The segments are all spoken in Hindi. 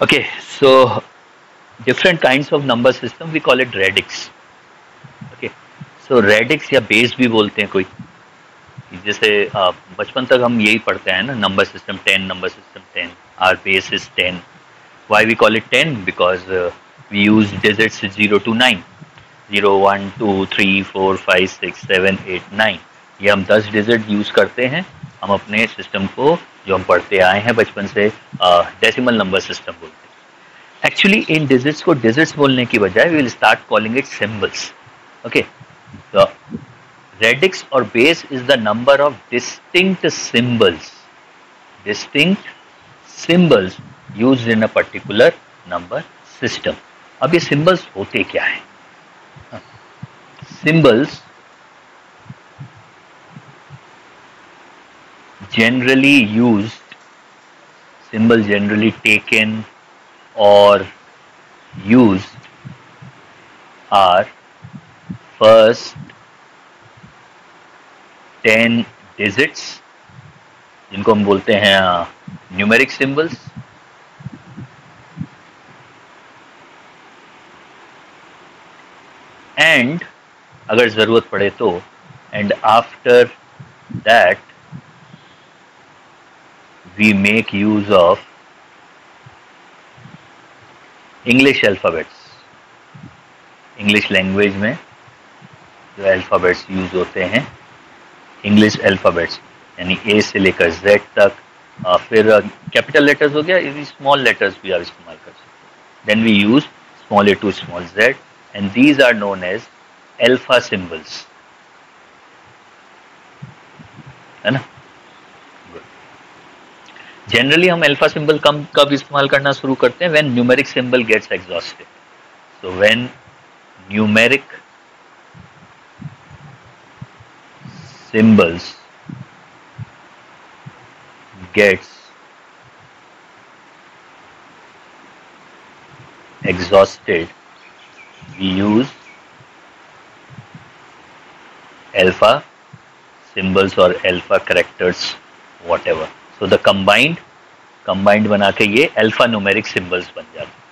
Okay, so different kinds of number system, we call it radix. Okay, so radix या बेस भी बोलते हैं कोई, जैसे बचपन तक हम यही पढ़ते हैं ना, number system 10, number system 10, R base is 10. Why we call it 10? Because we use digits 0 to 9. 0, 1, 2, 3, 4, 5, 6, 7, 8, 9. ये हम 10 डिजिट यूज करते हैं. हम अपने सिस्टम को, जो हम पढ़ते आए हैं बचपन से, डेसिमल नंबर सिस्टम बोलते हैं. एक्चुअली इन डिजिट्स को डिजिट्स बोलने की बजाय we will start calling it symbols. Okay, तो रेडिक्स और base is the number of distinct symbols used in a particular number system. अब ये सिंबल्स होते क्या है? Symbols generally taken or used are first 10 digits, जिनको हम बोलते हैं न्यूमेरिक सिंबल्स, एंड अगर जरूरत पड़े तो, and after that we make use of English alphabets. English language में जो अल्फाबेट्स यूज होते हैं, इंग्लिश अल्फाबेट्स, यानी ए से लेकर जेड तक, फिर कैपिटल लेटर्स हो गया, स्मॉल लेटर्स भी आप इस्तेमाल कर सकते हैं. Then we use small A to small Z, and these are known as alpha symbols, है ना. जनरली हम अल्फा सिंबल कब इस्तेमाल करना शुरू करते हैं? When numeric symbol gets exhausted. So when numeric symbols gets exhausted, we use alpha symbols or alpha characters, whatever. So the combined बना के ये alpha numeric symbols बन जाते हैं.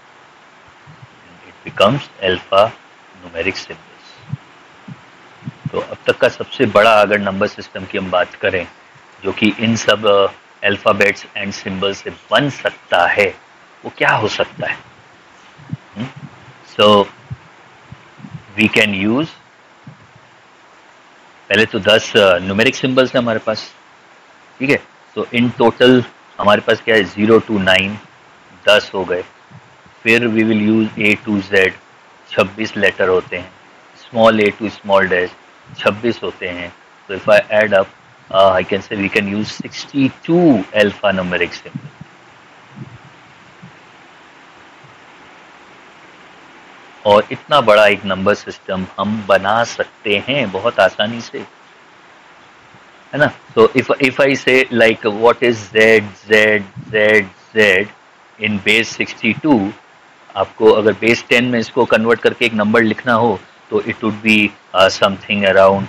It becomes alpha numeric symbols. तो अब तक का सबसे बड़ा अगर नंबर सिस्टम की हम बात करें जो कि इन सब अल्फाबेट्स एंड सिंबल से बन सकता है, वो क्या हो सकता है? सो वी कैन यूज, पहले तो 10 न्यूमेरिक सिंबल्स है हमारे पास, ठीक है. तो इन टोटल हमारे पास क्या है? 0 to 9, 10 हो गए. फिर we will use A to Z, 26 letter होते हैं. Small A to small dash, 26 होते हैं. तो if I add up, I can say we can use 62 alphanumeric symbols. और इतना बड़ा एक नंबर सिस्टम हम बना सकते हैं बहुत आसानी से, है ना. So if I say like what is Z Z Z Z in base 62, आपको अगर बेस 10 में इसको कन्वर्ट करके एक नंबर लिखना हो तो it would be something around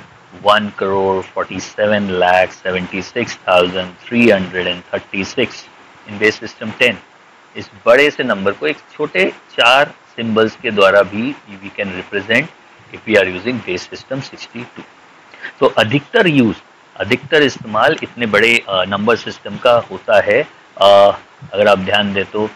1,46,76,336 in base system 10. इस बड़े से नंबर को एक छोटे 4 सिंबल्स के द्वारा भी we can represent if we are using base system 62. तो अधिकतर इस्तेमाल इतने बड़े नंबर सिस्टम का होता है. अगर आप ध्यान दें तो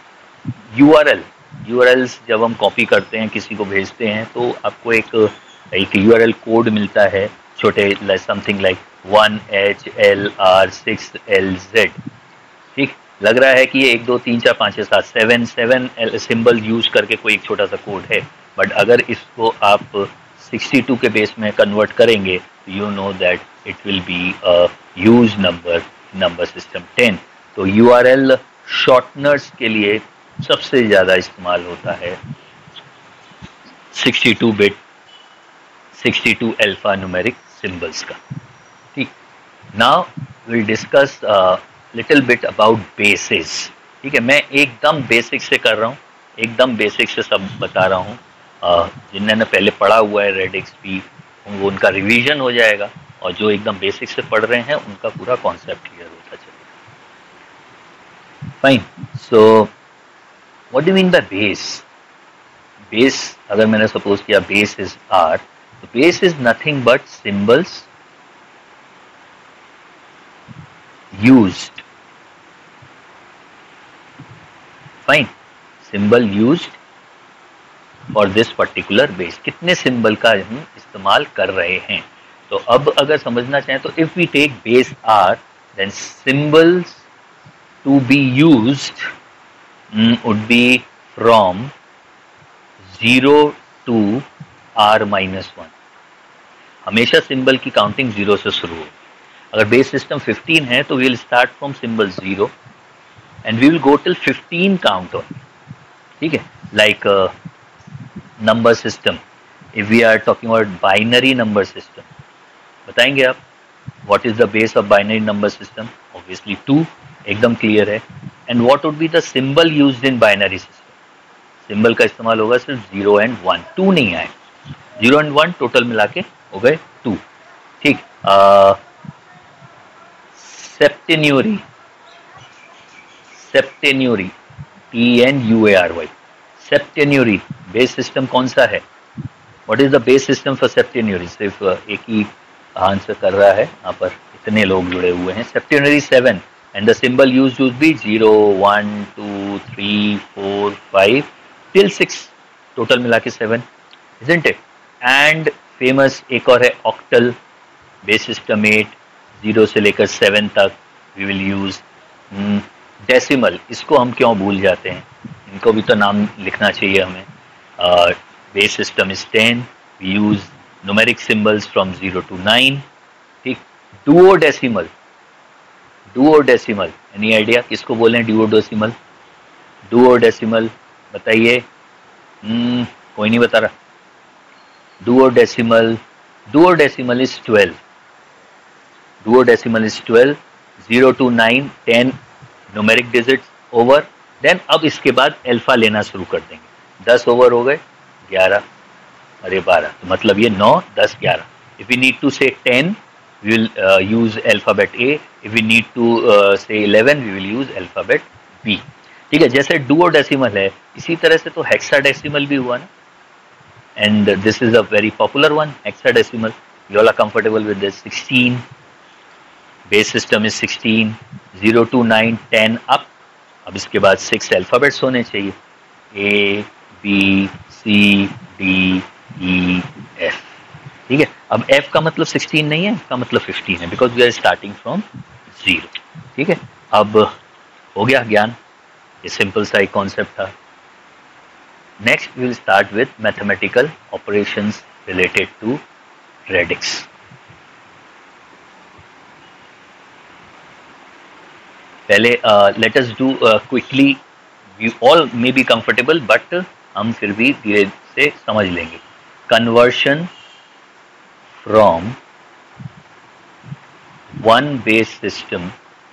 URLs जब हम कॉपी करते हैं, किसी को भेजते हैं, तो आपको एक URL कोड मिलता है, छोटे, समथिंग लाइक 1HLR6LZ. ठीक लग रहा है कि ये 1 2 3 4 5 6 7 7 सिंबल यूज करके कोई एक छोटा सा कोड है, बट अगर इसको आप 62 के बेस में कन्वर्ट करेंगे, you know that it will be a huge number system 10. तो URL शॉर्टनर्स के लिए सबसे ज्यादा इस्तेमाल होता है 62 अल्फा न्यूमेरिक सिंबल्स का. ठीक, now will discuss little bit about basis. ठीक है, मैं एकदम बेसिक से कर रहा हूँ, एकदम बेसिक से सब बता रहा हूँ. जिन्होंने पहले पढ़ा हुआ है रेडिक्स भी, वो उनका रिवीजन हो जाएगा, और जो एकदम बेसिक से पढ़ रहे हैं उनका पूरा कॉन्सेप्ट क्लियर होता चलेगा. Fine. So what do mean by base? Base अगर मैंने सपोज किया बेस इज आर, तो base is nothing but symbols used, fine, symbol used for this particular base. कितने सिंबल का हम इस्तेमाल कर रहे हैं? तो अब अगर समझना चाहें तो if we take base r, then symbols to be used would be from 0 to r minus 1. हमेशा सिंबल की काउंटिंग 0 से शुरू हो. अगर बेस सिस्टम 15 है तो we will start from symbol 0 and we will go till 15 count on. ठीक है, like number system, if we are talking about binary number system, बताएंगे आप what is the base of binary number system? Obviously 2, एकदम क्लियर है. And what would be the symbol used in binary system? Symbol का इस्तेमाल होगा सिर्फ 0 एंड 1, 2 नहीं आए. 0 एंड 1 टोटल मिला के हो गए 2. ठीक, septenary, septenary, TNUARY, septenary base system कौन सा है? What is the base system for septenary? सिर्फ एक ही आंसर कर रहा है यहाँ पर, इतने लोग जुड़े हुए हैं. Septenary 7 and the symbol used would be 0 1 2 3 4 5 till 6, total मिला के 7, isn't it? एंड फेमस एक और है ऑक्टल, बेस सिस्टम 8, 0 से लेकर 7 तक वी विल यूज. डेसिमल, इसको हम क्यों भूल जाते हैं? इनको भी तो नाम लिखना चाहिए हमें. Base system is 10, we use numeric symbols from 0 to 9. ठीक, डुओडेसिमल, डुओडेसिमल, एनी आइडिया किसको बोले हैं डुओडेसिमल? डुओडेसिमल बताइए. कोई नहीं बता रहा. Duodecimal, duodecimal is 12. Duodecimal is 12, 0 to 9, 10 numeric digits over. Then अब इसके बाद अल्फा लेना शुरू कर देंगे. 10 ओवर हो गए, 11, अरे 12, तो मतलब ये 9, 10, 11. If we need to say 10, we will use alphabet A. If we need to say 11, we will use alphabet B. ठीक है, जैसे duodecimal है, इसी तरह से तो hexadecimal भी हुआ ना. And this is a very popular one, hexadecimal. You all are comfortable with this. 16. Base system is 16, 0 to 9, 10 up. अब इसके बाद 6 अल्फाबेट्स होने चाहिए, A, B, C, D, E, F. ठीक है, अब F का मतलब 16 नहीं है, इसका मतलब 15 है, because we are starting from 0. ठीक है, अब हो गया ज्ञान, ये सिंपल सा एक कॉन्सेप्ट था. Next we will start with mathematical operations related to radix. पहले let us do quickly, we all may be comfortable but हम फिर भी धीरे से समझ लेंगे. Conversion from one base system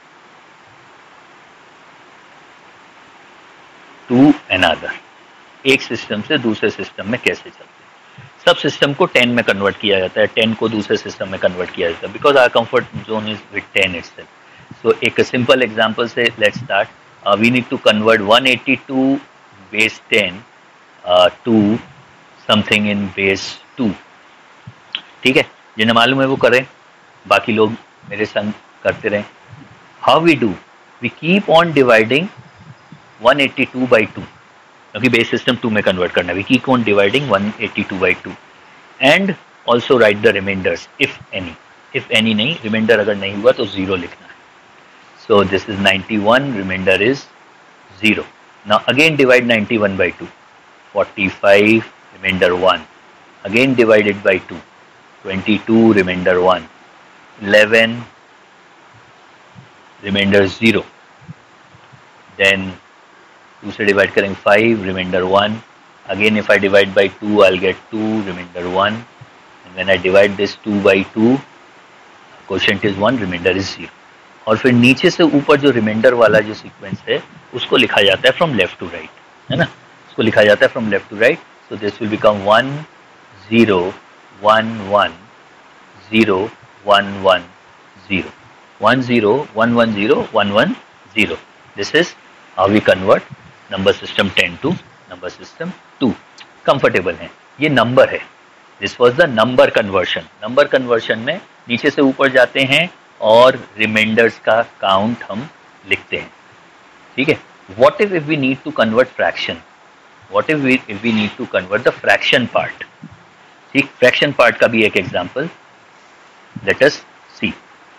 to another. एक सिस्टम से दूसरे सिस्टम में कैसे चलते हैं? सब सिस्टम को 10 में कन्वर्ट किया जाता है, 10 को दूसरे सिस्टम में कन्वर्ट किया जाता है, because our comfort zone is with 10 itself. So एक सिंपल एग्जांपल से let's start. We need to convert 182 base 10 to something in base 2. ठीक है, जिन्हें मालूम है वो करें, बाकी लोग मेरे संग करते रहें. How we do? We keep on dividing 182 by 2, क्योंकि बेस सिस्टम 2 में कन्वर्ट करना है. We keep on dividing 182 by 2 and also write the remainders if any. If any नहीं, रिमाइंडर अगर नहीं हुआ तो 0 लिखना है. So this is 91, remainder is 0. Now again divide 91 by 2. 45, remainder 1. Again divided by 2. 22, remainder 1. 11, remainder 0. Then 2 से divide करेंगे 5, remainder 1. Again if I divide by 2, I'll get 2, remainder 1. And when I divide this 2 by 2, quotient is 1, remainder is 0. और फिर नीचे से ऊपर जो रिमाइंडर वाला जो सीक्वेंस है उसको लिखा जाता है फ्रॉम लेफ्ट टू राइट, है ना. उसको लिखा जाता है from left to right. So this will become 1 0 1 1 0 1 1 0 1 0 1 1 0 1 1 0. This is how we convert number system 10 to number system 2 comfortable हैं। ये नंबर है, this was the number conversion. Number conversion में नीचे से ऊपर जाते हैं और रिमाइंडर्स का काउंट हम लिखते हैं, ठीक है। What if we need to convert fraction, what if we need to convert the fraction part, ठीक। फ्रैक्शन पार्ट का भी एक example let us see.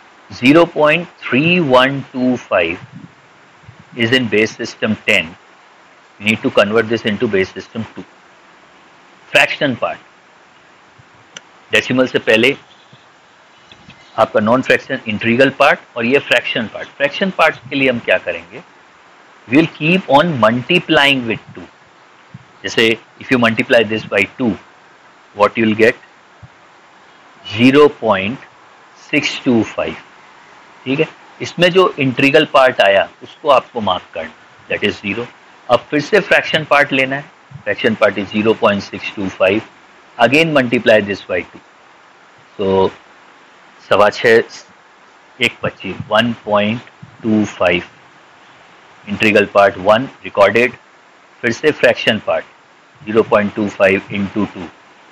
0.3125 is in base system 10. You need to convert this into base system 2. Fraction part. Decimal से पहले आपका नॉन फ्रैक्शन इंटीग्रल पार्ट और ये फ्रैक्शन पार्ट। फ्रैक्शन पार्ट के लिए हम क्या करेंगे, we will keep on multiplying with 2। जैसे if you multiply this by 2 what you will get 0.625, ठीक है। इसमें जो इंटीग्रल पार्ट आया उसको आपको मार्क करना, दैट इज 0। अब फिर से फ्रैक्शन पार्ट लेना है, fraction part is 0.625, again multiply this by 2, so 6.25 1.25 integral part 1 recorded, फिर से fraction part 0.25 into 2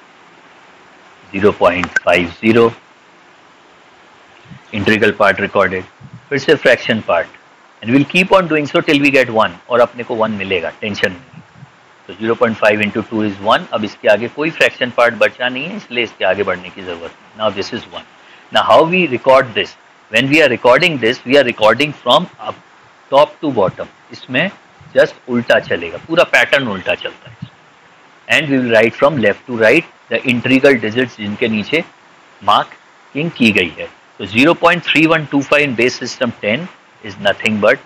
0.50 integral part recorded, फिर से fraction part, and will keep on doing so till we get 1, और अपने को 1 मिलेगा, टेंशन नहीं। तो 0.5 इंटू 2 इज 1। अब इसके आगे कोई फ्रैक्शन पार्ट बचा नहीं है, इसलिए इसके आगे बढ़ने की जरूरत नहीं। Now this is 1। Now how we record this, when we are recording this we are recording from top to bottom. इसमें जस्ट उल्टा चलेगा, पूरा पैटर्न उल्टा चलता है। And we will write from left to right the integral digits जिनके नीचे मार्किंग की गई है। तो 0.3125 in base system 10 is nothing but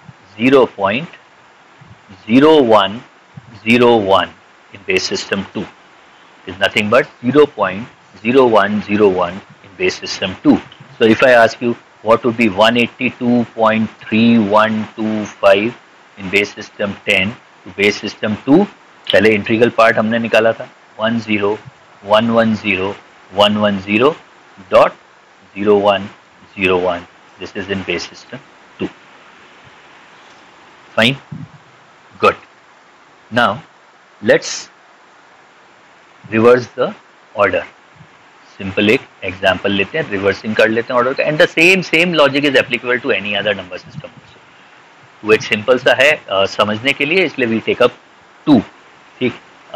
0.0101 in base system 2 is nothing but 0.0101 in base system 2. So if I ask you what would be 182.3125 in base system 10 to base system 2, पहले इंटीग्रल पार्ट हमने निकाला था 10.110.01. This is in base system 2. Fine, good. Now let's reverse the order. Simple एक एग्जाम्पल लेते हैं, रिवर्सिंग कर लेते हैं ऑर्डर का, and the same logic is applicable to any other number system also. वो एक सिंपल सा है समझने के लिए, इसलिए वी टेक अप 2, ठीक।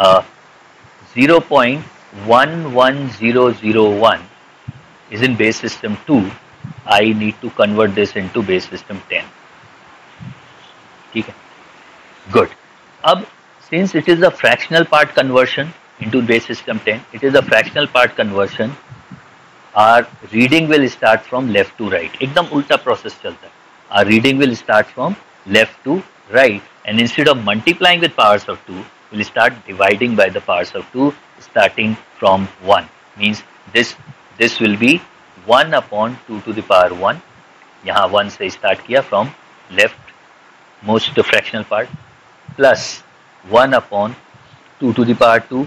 0.11001 is in base system 2. I need to convert this into base system 10. ठीक है, good. अब since it is a fractional part conversion into base system 10, it is a fractional part conversion. Our reading will start from left to right. एकदम उल्टा प्रोसेस चलता है। Our reading will start from left to right, and instead of multiplying with powers of 2, we'll start dividing by the powers of 2, starting from 1. Means this will be 1 upon 2 to the power 1. यहाँ 1 से start किया from left most fractional part, plus 1 upon 2 to the power 2,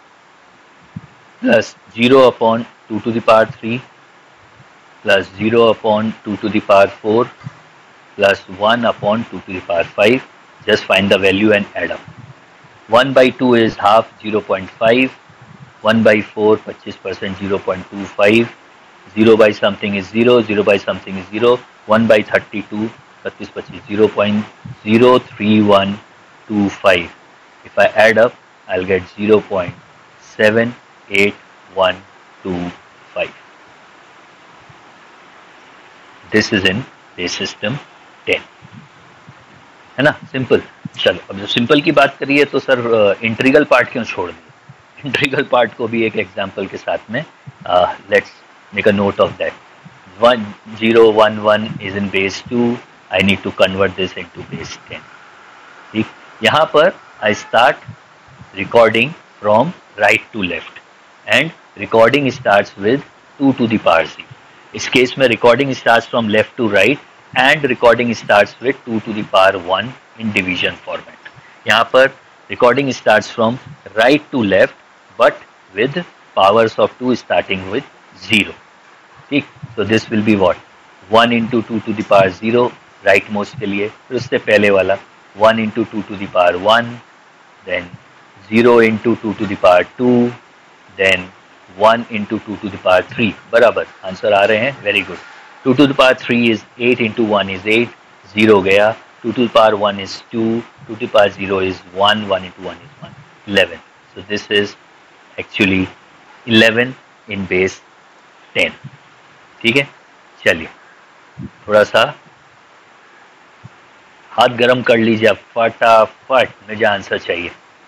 plus 0 upon 2 to the power 3, plus 0 upon 2 to the power 4, plus 1 upon 2 to the power 5. Just find the value and add up. 1 by 2 is half, 0.5. 1 by 4, 25%, 0.25. 0 by something is 0, 0 by something is 0. 1 by 32, 25, 0.03125. If I add up, I'll get 0.78125. This is in base system 10. है ना, सिंपल। चलो अब जो सिंपल की बात करिए तो सर इंटीग्रल पार्ट क्यों छोड़ दिया? इंटीग्रल पार्ट को भी एक एग्जांपल के साथ में let's make a note of that. 1011 is in base 2, I need to convert this into base 10, ठीक। यहाँ पर I start recording from right to left, and recording starts with 2 to the power 0. इस केस में recording starts from left to right, and recording starts with 2 to the power 1 in division format. यहाँ पर recording starts from right to left but with powers of 2 starting with 0. ठीक, so this will be what 1 into 2 to the power 0 right most के लिए, फिर उससे पहले वाला 1 into 2 to the power 1, then 0 into 2 to the power 2, then 1 into 2 to the power 3. बराबर आंसर आ रहे हैं, very good. 2 to the power 3 is 8 into 1 is 8, 0 गया. 2 to the power 1 is 2, 2 to the power 0 is 1, 1 into 1 is 1, 11. So this is actually 11 in base 10. ठीक है, चलिए थोड़ा सा हाथ गरम कर लीजिए, फटाफट मुझे आंसर चाहिए.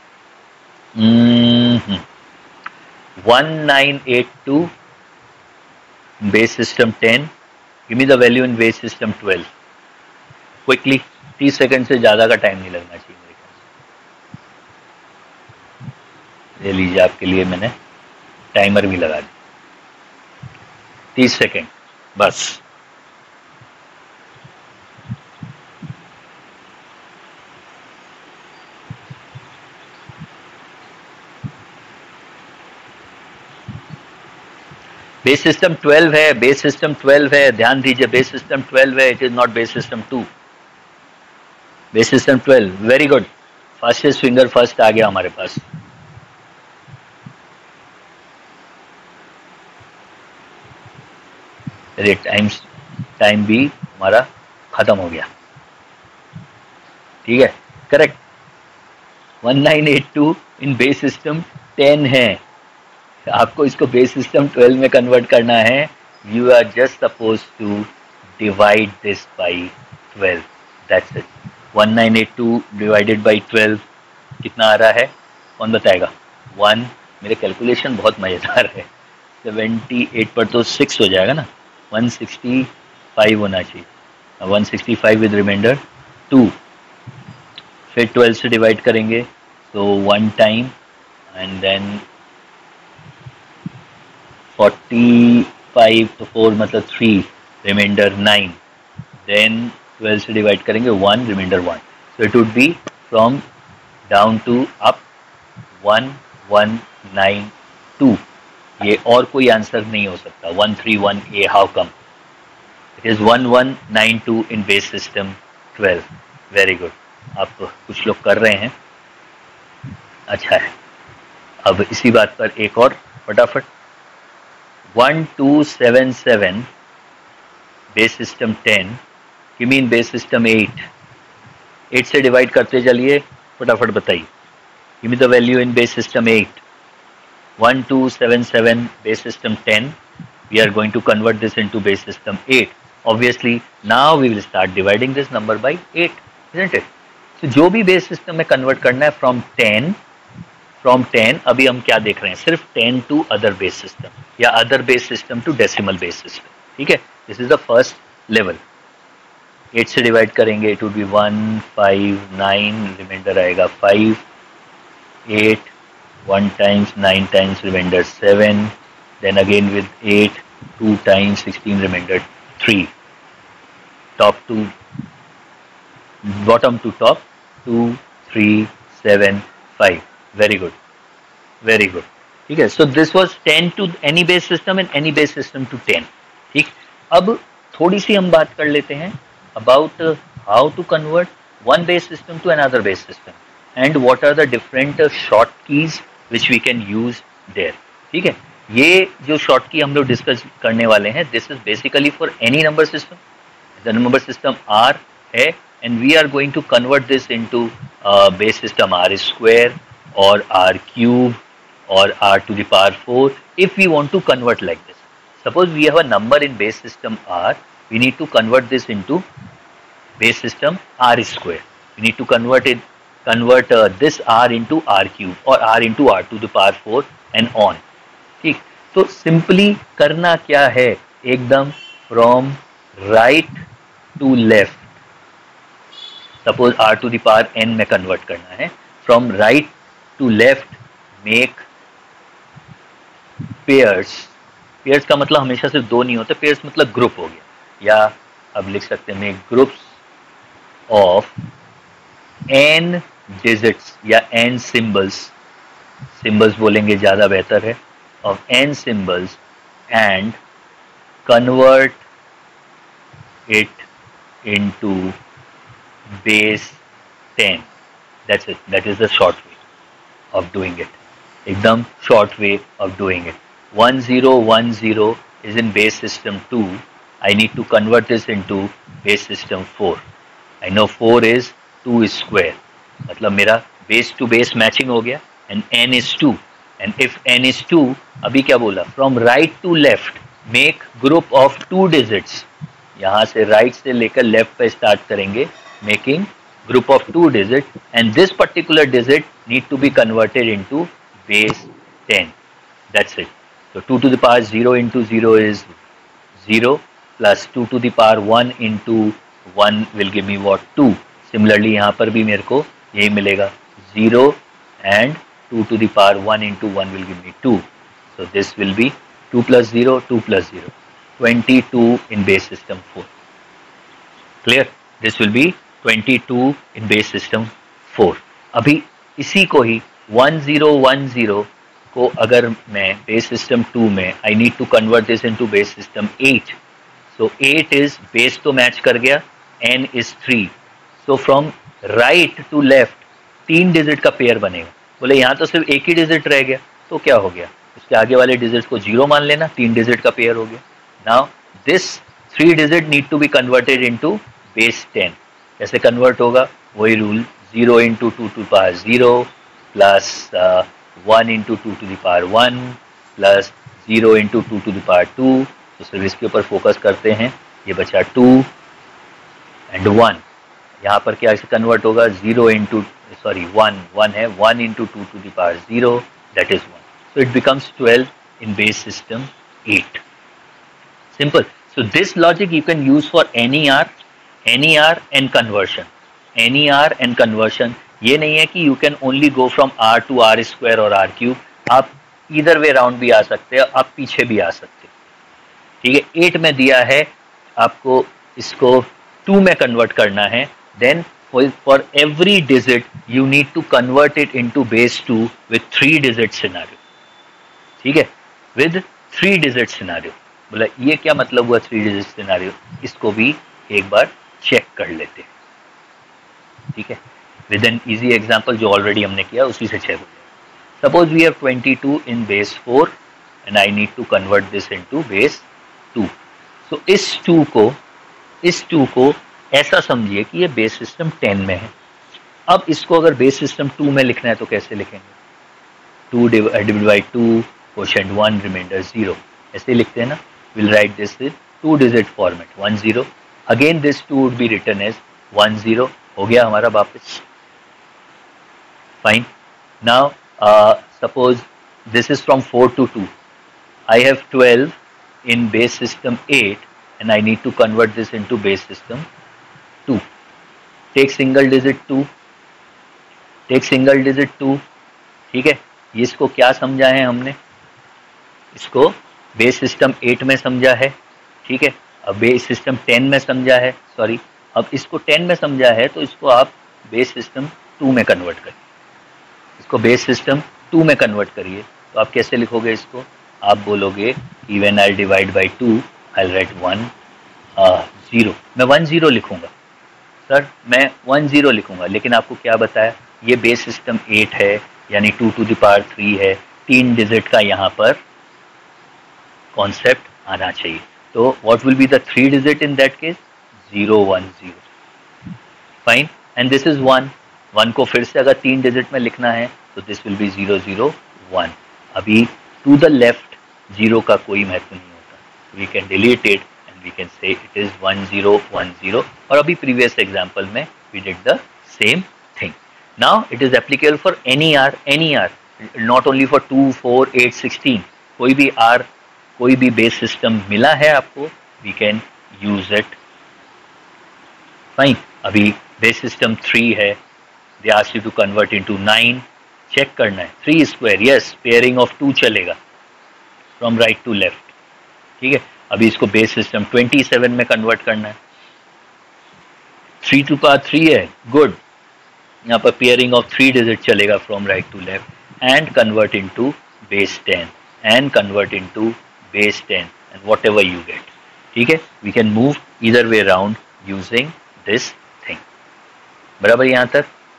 1982 base system 10. Give me the value in base system 12. Quickly, 30 second से ज्यादा का टाइम नहीं लगना चाहिए मेरे ख्याल से. ले लीजिए, आपके लिए मैंने टाइमर भी लगा दिया. 30 सेकंड बस. बेस सिस्टम 12 है, बेस सिस्टम 12 है, ध्यान दीजिए, बेस सिस्टम 12 है, it is not base system 2. Base system 12. Very good, fastest finger first आ गया हमारे पास. टाइम भी हमारा खत्म हो गया. ठीक है, करेक्ट. 1982 इन बेस सिस्टम 10 है. आपको इसको बेस सिस्टम 12 में कन्वर्ट करना है. You are just suppose to divide this by 12. That's it. 1982 divided by 12 कितना आ रहा है, कौन बताएगा? 1. मेरे कैलकुलेशन बहुत मज़ेदार है. 78 पर तो 6 हो जाएगा ना. 165 होना चाहिए. 165 विद रिमाइंडर 2. फिर 12 से डिवाइड करेंगे तो 1 टाइम एंड देन 45 तो 4 मतलब 3, रिमाइंडर 9. देन 12 से डिवाइड करेंगे 1, reminder 1. So it would be from down to up 1192. ये और कोई आंसर नहीं हो सकता. 131A. How come? It is 1192 in base system 12. Very good. आप कुछ लोग कर रहे हैं, अच्छा है. अब इसी बात पर एक और फटाफट. 1277 base system 10. You mean base system 8. 8 से डिवाइड करते चलिए, फटाफट बताइए. Give me the value in base system 8. 1277 base system 10. We are going to convert this into base system 8. Obviously, now we will start dividing this number by 8, isn't it? So, जो भी base system में convert करना है from 10, अभी हम क्या देख रहे हैं? सिर्फ 10 to other base system या other base system to decimal base system. ठीक है? This is the first level. 8 से divide करेंगे, it would be 1, 5, 9, remainder आएगा 5, 8, 1 times, 9 times, remainder 7, then again with 8, 2 times, 16, remainder 3. Top to bottom to top, 2, 3, 7, 5. Very good, very good. ठीक है. So this was 10 to any base system and any base system to 10. ठीक. अब थोड़ी सी हम बात कर लेते हैं about how to convert one base system to another base system and what are the different short keys which we can use there. ठीक है. ये जो शॉर्ट की हम लोग डिस्कस करने वाले हैं, this is basically for any number system. The number system R है and we are going to convert this into base system R square और आर क्यूब और R to the power 4 if we want to convert like this. Suppose we have a number in base system r, we need to convert this into base system r square. We need to convert this r into r cube or r into r to the power 4 and on. ठीक. तो सिंपली करना क्या है, एकदम from right to left. Suppose r to the power n में कन्वर्ट करना है. From right to left make pairs. Pairs का मतलब हमेशा सिर्फ दो नहीं होते, पेयर्स मतलब ग्रुप हो गया. या अब लिख सकते हैं make groups of n digits या n symbols बोलेंगे ज़्यादा बेहतर है, of n symbols and convert it into base 10. That's it. That is the short way of doing it. एकदम short way of doing it. 1010 is in base system 2. I need to convert this into base system 4. I know 4 is 2 is square. मतलब मेरा base to base matching हो गया and n is 2. And if n is 2, अभी क्या बोला? From right to left, make group of 2 digits. यहाँ से right से लेकर left पे start करेंगे, making group of 2 digits, and this particular digit need to be converted into base 10. That's it. So 2 to the power 0 into 0 is 0, plus 2 to the power 1 into 1 will give me what? 2. Similarly यहाँ पर भी मेरे को यही मिलेगा, 0 and 2 to the power 1 into 1 will give me 2. So this will be 2 plus 0, 2 plus 0. 22 in base system 4. Clear? This will be 22 in base system 4. अभी इसी को ही 1010 को अगर मैं base system 2 में I need to convert this into base system 8. So 8 is base तो match कर गया, n is 3. So from right to left 3 digit का पेयर बनेगा. बोले यहाँ तो सिर्फ एक ही डिजिट रह गया, तो क्या हो गया? उसके आगे वाले डिजिट को 0 मान लेना, 3 डिजिट का पेयर हो गया. Now this 3 digit need to be converted into base 10. कैसे कन्वर्ट होगा? वही rule, 0 into 2 to the power 0 plus 1 into 2 to the power 1 plus 0 into 2 to the power 2. तो सिर्फ इसके ऊपर फोकस करते हैं. ये बचा 2 and 1. यहाँ पर क्या कन्वर्ट होगा? 0 into 1 है, 1 into 2 to the power 0, that is 1. So it becomes 12 in base system 8. Simple. So this logic you can use for NER and conversion. NER and conversion. ये नहीं है कि you can only go from R to R square और R cube. आप either way round भी आ सकते हैं, आप पीछे भी आ सकते हैं. ठीक है, 8 में दिया है आपको इसको 2 में कन्वर्ट करना है. Then for every digit you need to convert it into base 2 with 3 digit scenario. ठीक है, with 3 digit scenario. बोला ये क्या मतलब हुआ 3 digit scenario? इसको भी एक बार चेक कर लेते हैं. ठीक है, with an easy example जो ऑलरेडी हमने किया उसी से चेक हो जाएगा. Suppose we have 22 in base 4 and I need to convert this into base 2. So इस 2 को ऐसा समझिए कि ये बेस सिस्टम 10 में है. अब इसको अगर बेस सिस्टम 2 में लिखना है तो कैसे लिखेंगे? 2 divided by 2 quotient 1 remainder 0 ऐसे लिखते हैं ना. We'll write this in 2 digit format 10. Again this 2 would be written as 10. हो गया हमारा वापस. Fine. Now suppose this is from 4 to 2. I have 12 in base system 8 and I need to convert this into base system 2. Take single digit 2. ठीक है, ये इसको क्या समझा है हमने? इसको बेस सिस्टम 8 में समझा है. ठीक है, अब बेस सिस्टम 10 में समझा है. सॉरी, अब इसको 10 में समझा है तो इसको आप बेस सिस्टम 2 में कन्वर्ट करिए. इसको बेस सिस्टम 2 में कन्वर्ट करिए तो आप कैसे लिखोगे इसको? आप बोलोगे कि when I divide by 2 I write 10. मैं 10 लिखूंगा. सर मैं 10 लिखूंगा, लेकिन आपको क्या बताया? ये बेस सिस्टम 8 है, यानी 2 to the power 3 है. 3 डिजिट का यहाँ पर कॉन्सेप्ट आना चाहिए. तो what will be the 3 digit in that case? 0 1 0. Fine. And this is 1 को फिर से अगर 3 डिजिट में लिखना है तो दिस विल बी 0 0 1. अभी टू द लेफ्ट 0 का कोई महत्व नहीं होता. We can delete it. We can say it is 1 0 1 0. और अभी previous example में we did the same thing. Now it is applicable for NER, not only for 2 4 8 16. कोई भी R, कोई भी base system मिला है आपको, we can use it. Fine. अभी base system 3 है, they ask you to convert into 9. Check करना है 3 square. Yes, pairing of 2 चलेगा from right to left. ठीक है, अभी इसको बेस सिस्टम 27 में कन्वर्ट करना है. 3 to power 3 है, गुड. यहाँ पर पेयरिंग ऑफ 3 डिजिट चलेगा from right to left and convert into base 10 and convert into base 10 and whatever you get. ठीक है, we can move either way around using this thing. बराबर यहाँ तक.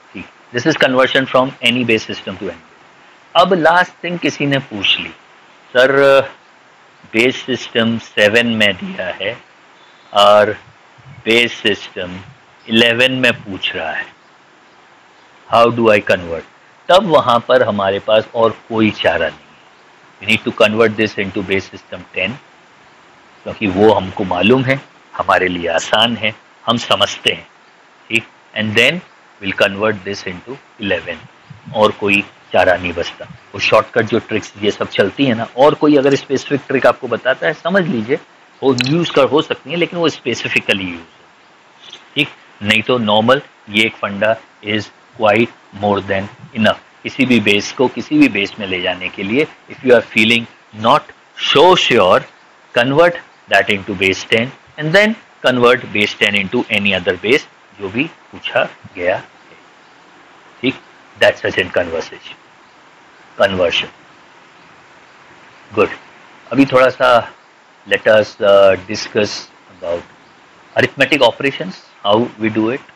This is conversion from any base system to any. अब लास्ट थिंग किसी ने पूछ ली, सर बेस सिस्टम 7 में दिया है और बेस सिस्टम 11 में पूछ रहा है, हाउ डू आई कन्वर्ट? तब वहां पर हमारे पास और कोई चारा नहीं है। We need to convert this into base system 10, क्योंकि वो हमको मालूम है, हमारे लिए आसान है, हम समझते हैं, ठीक। And then will convert this into 11, और कोई चारा नहीं बचता। वो शॉर्टकट जो ट्रिक्स ये सब चलती है ना, और कोई अगर स्पेसिफिक ट्रिक आपको बताता है समझ लीजिए, वो यूज कर हो सकती है, लेकिन वो स्पेसिफिकली यूज हो, ठीक। नहीं तो नॉर्मल ये एक फंडा is quite more than enough किसी भी बेस को किसी भी बेस में ले जाने के लिए। If you are feeling not so sure, convert that into base 10 and then convert base 10 into any other base जो भी पूछा गया है, ठीक। That's such an conversion. Good. अभी थोड़ा सा let us discuss about arithmetic operations, how we do it.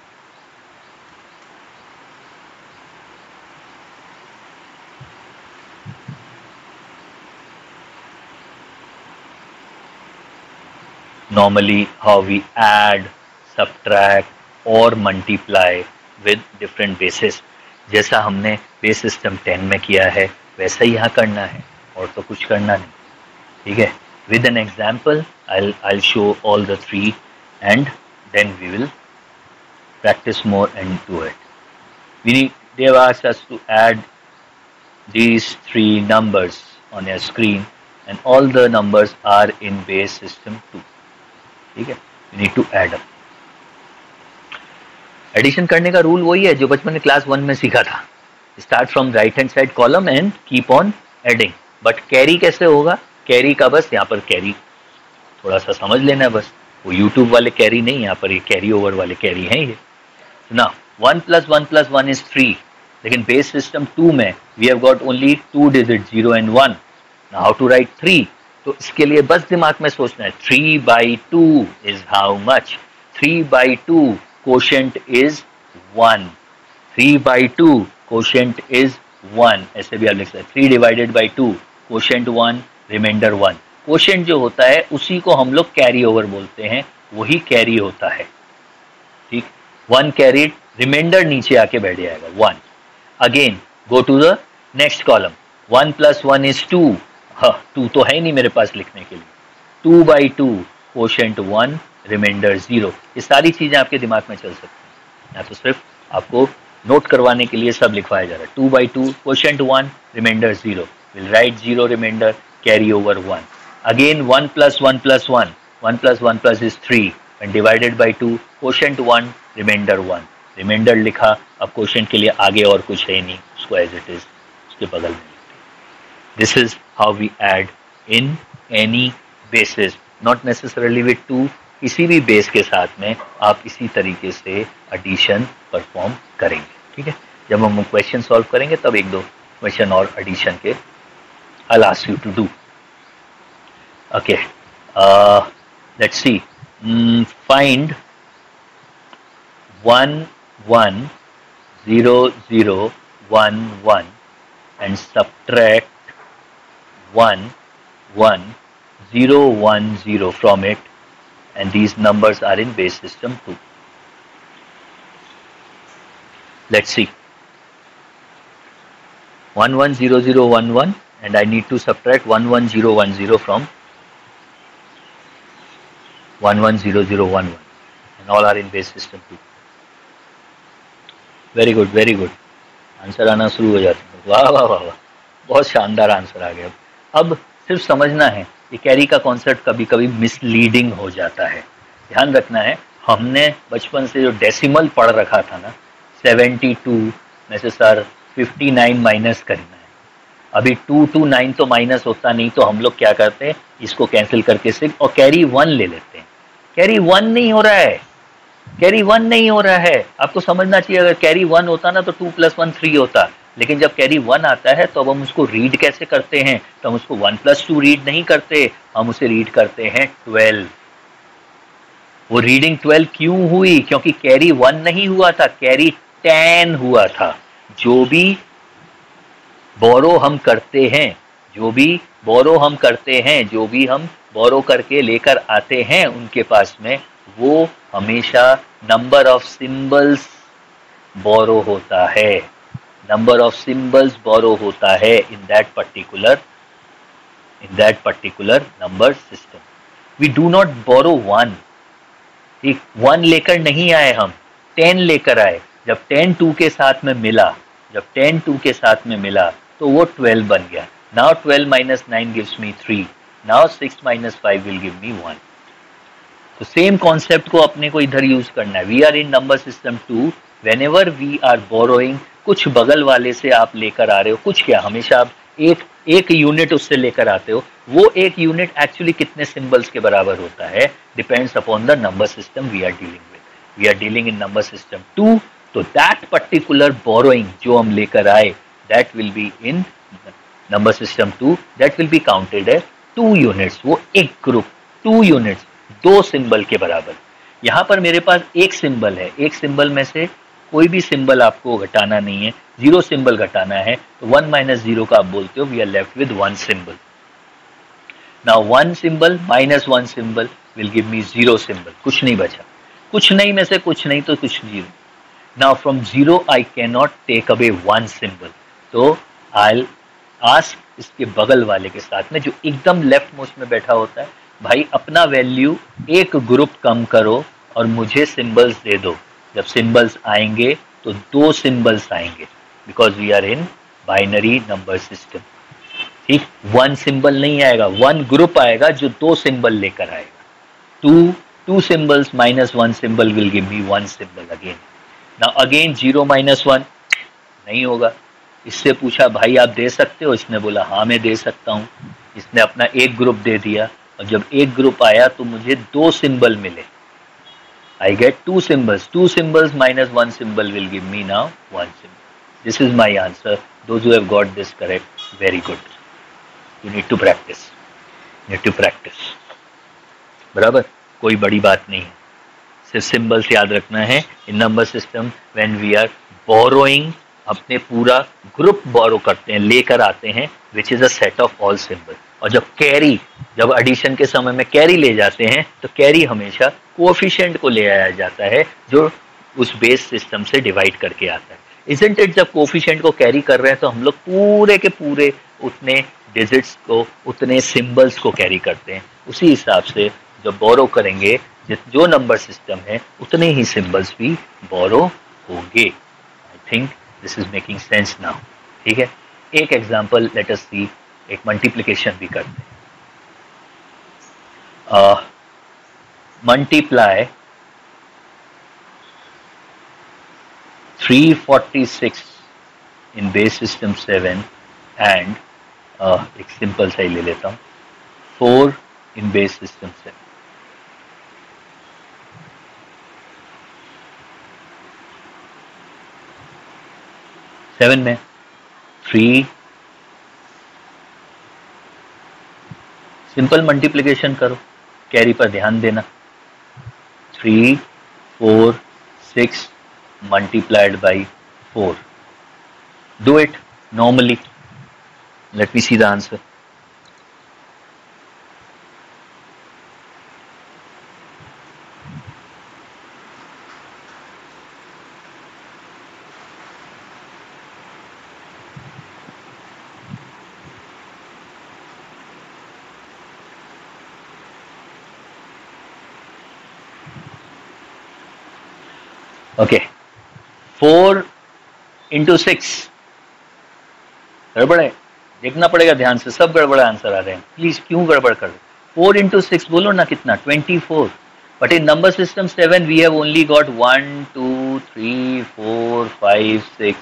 Normally how we add, subtract और multiply with different bases, जैसा हमने बेस सिस्टम 10 में किया है वैसा ही यहाँ करना है, और तो कुछ करना नहीं, ठीक है। With an example I'll show all the three and then we will practice more into it. They have asked us to add these three numbers on your screen and all the numbers are in base system 2, ठीक है। You need to add up. Addition करने का रूल वही है जो बचपन में क्लास 1 में सीखा था, start from right hand side column and keep on adding. But carry कैसे होगा? कैरी का बस यहाँ पर कैरी थोड़ा सा समझ लेना है, बस वो यूट्यूब वाले कैरी नहीं, यहाँ पर ये कैरी ओवर वाले कैरी हैं ये ना। 1 + 1 + 1 is 3, लेकिन बेस सिस्टम 2 में we have got only 2 digit 0 and 1। Now how to write 3? तो इसके लिए बस दिमाग में सोचना है 3/2 is how much? 3/2 quotient is 1। 3/2 quotient is 1, ऐसे भी आप लिख सकते हैं। 3 divided by 2 quotient 1, reminder 1। Quotient जो होता है उसी को हम लोग कैरी ओवर बोलते हैं, वही कैरी होता है, ठीक। 1 कैरीड, रिमाइंडर नीचे आके बैठ जाएगा 1। Again go to the next column. 1 + 1 is 2। हाँ, 2 तो है नहीं मेरे पास लिखने के लिए। 2/2 कोशेंट 1, रिमाइंडर 0। ये सारी चीजें आपके दिमाग में चल सकती हैं, या तो सिर्फ आपको नोट करवाने के लिए सब लिखवाया जा रहा है। 2/2 quotient 1, reminder 0। Will write 0 reminder, carry over 1। Again 1 + 1 + 1, 1 + 1 + is 3 and divided by 2 quotient 1, reminder 1। Reminder लिखा, अब कोशेंट के लिए आगे और कुछ है नहीं, उसको एज इट इज उसके बगल में। This is how we add in any bases, not necessarily with 2। किसी भी बेस के साथ में आप इसी तरीके से एडिशन परफॉर्म करेंगे, ठीक है। जब हम क्वेश्चन सॉल्व करेंगे तब 1-2 क्वेश्चन और एडिशन के I'll ask you to do. Okay, let's see. Find 1 1 0 0 1 1 and subtract 1 1 0 1 0 from it, and these numbers are in base system 2. Let's see. 1 1 0 0 1 1 and I need to subtract 1 1 0 1 0 from 1 1 0 0 1 1, and all are in base system 2. Very good, very good. Answer आना शुरू हो जाता है। वाह वाह वाह वाह, बहुत शानदार आंसर आ गया। अब सिर्फ समझना है, ये कैरी का कॉन्सेप्ट कभी कभी मिसलीडिंग हो जाता है, ध्यान रखना है। हमने बचपन से जो डेसिमल पढ़ रखा था ना, 72 में से सर 59 माइनस करना है। अभी 2 to 9 तो माइनस होता नहीं, तो हम लोग क्या करते हैं, इसको कैंसिल करके 6 और कैरी 1 ले लेते हैं। कैरी 1 नहीं हो रहा है, कैरी 1 नहीं हो रहा है। आपको समझना चाहिए, अगर कैरी 1 होता ना तो 2 + 1 3 होता, लेकिन जब कैरी 1 आता है तो अब हम उसको रीड कैसे करते हैं? तो हम उसको 1 + 2 रीड नहीं करते, हम उसे रीड करते हैं 12। वो रीडिंग 12 क्यों हुई? क्योंकि कैरी 1 नहीं हुआ था, कैरी 10 हुआ था। जो भी बोरो हम करते हैं, जो भी बोरो हम करते हैं, जो भी हम बोरो करके लेकर आते हैं उनके पास में, वो हमेशा नंबर ऑफ सिंबल्स बोरो होता है, नंबर ऑफ सिंबल्स बोरो होता है in that particular number system. We do not borrow one. ठीक, 1 लेकर नहीं आए हम, 10 लेकर आए. जब 10 2 के साथ में मिला, जब 10 2 के साथ में मिला तो वो 12 बन गया. Now 12 minus 9 gives me 3. Now 6 minus 5 will give me 1. तो सेम कॉन्सेप्ट को अपने को इधर यूज करना है. We are in number system 2. Whenever we are borrowing, कुछ बगल वाले से आप लेकर आ रहे हो, कुछ क्या, हमेशा आप एक यूनिट उससे लेकर आते हो. वो एक यूनिट एक्चुअली कितने सिंबल्स के बराबर होता है, depends upon the number system we are dealing with. We are dealing in number system 2. तो दैट पर्टिकुलर बोरोइंग जो हम लेकर आए, that will be in number system 2, that will be counted as 2 units. वो एक ग्रुप 2 यूनिट्स, 2 सिंबल के बराबर. यहाँ पर मेरे पास एक सिंबल है, एक सिंबल में से कोई भी सिंबल आपको घटाना नहीं है, 0 सिंबल घटाना है. तो 1 minus 0 का आप बोलते हो, we are left with 1 symbol. Now 1 symbol minus 1 symbol will give me 0 symbol. कुछ नहीं बचा, कुछ नहीं में से कुछ नहीं तो कुछ 0. Now from 0 I can not take away 1 symbol. तो आई आस्क इसके बगल वाले के साथ में जो एकदम लेफ्ट मोस्ट में बैठा होता है, भाई अपना वैल्यू एक ग्रुप कम करो और मुझे सिंबल्स दे दो. जब सिंबल्स आएंगे तो 2 सिंबल्स आएंगे, because we are in binary number system. ठीक, 1 सिंबल नहीं आएगा, 1 ग्रुप आएगा जो 2 सिंबल लेकर आएगा. 2 symbols minus 1 symbol will give me 1 symbol again. Now again 0 minus 1 नहीं होगा. इससे पूछा भाई आप दे सकते हो, इसने बोला हाँ मैं दे सकता हूँ. इसने अपना एक ग्रुप दे दिया और जब एक ग्रुप आया तो मुझे 2 सिंबल मिले. I get 2 symbols. 2 symbols minus 1 symbol will give me now 1 symbol. This is my answer. Those who have got this correct, very good. You need to practice. You need to practice. बराबर, कोई बड़ी बात नहीं है, सिर्फ सिंबल्स याद रखना है. In number system when we are borrowing, अपने पूरा ग्रुप बोरो करते हैं, लेकर आते हैं, which is a set of all symbol. और जब एडिशन के समय में कैरी ले जाते हैं तो कैरी हमेशा कोएफिशिएंट को ले आया जाता है जो उस बेस सिस्टम से डिवाइड करके आता है. इजंट इट, जब कोएफिशिएंट को कैरी कर रहे हैं तो हम लोग पूरे के पूरे उतने डिजिट्स को, उतने सिंबल्स को कैरी करते हैं. उसी हिसाब से जब बोरो करेंगे, जो नंबर सिस्टम है उतने ही सिंबल्स भी बोरो होंगे. I think this is making sense now. ठीक है, एक एग्जांपल लेट अस सी. एक मल्टीप्लिकेशन भी करते हैं. Multiply 346 in base system 7 and एक सिंपल सा ही ले लेता हूं, 4 इन बेस सिस्टम 7. सेवन में 3 सिंपल मल्टीप्लिकेशन करो, कैरी पर ध्यान देना. 3 4 6 multiplied by 4. Do it normally. Let me see the answer. Okay, 4 into 6 गड़बड़ है, देखना पड़ेगा ध्यान से, सब गड़बड़ आंसर आ रहे हैं. प्लीज क्यों गड़बड़ कर रहे? 4 into 6 बोलो ना, कितना? 24. But in number system 7 we have only got 1 2 3 4 5 6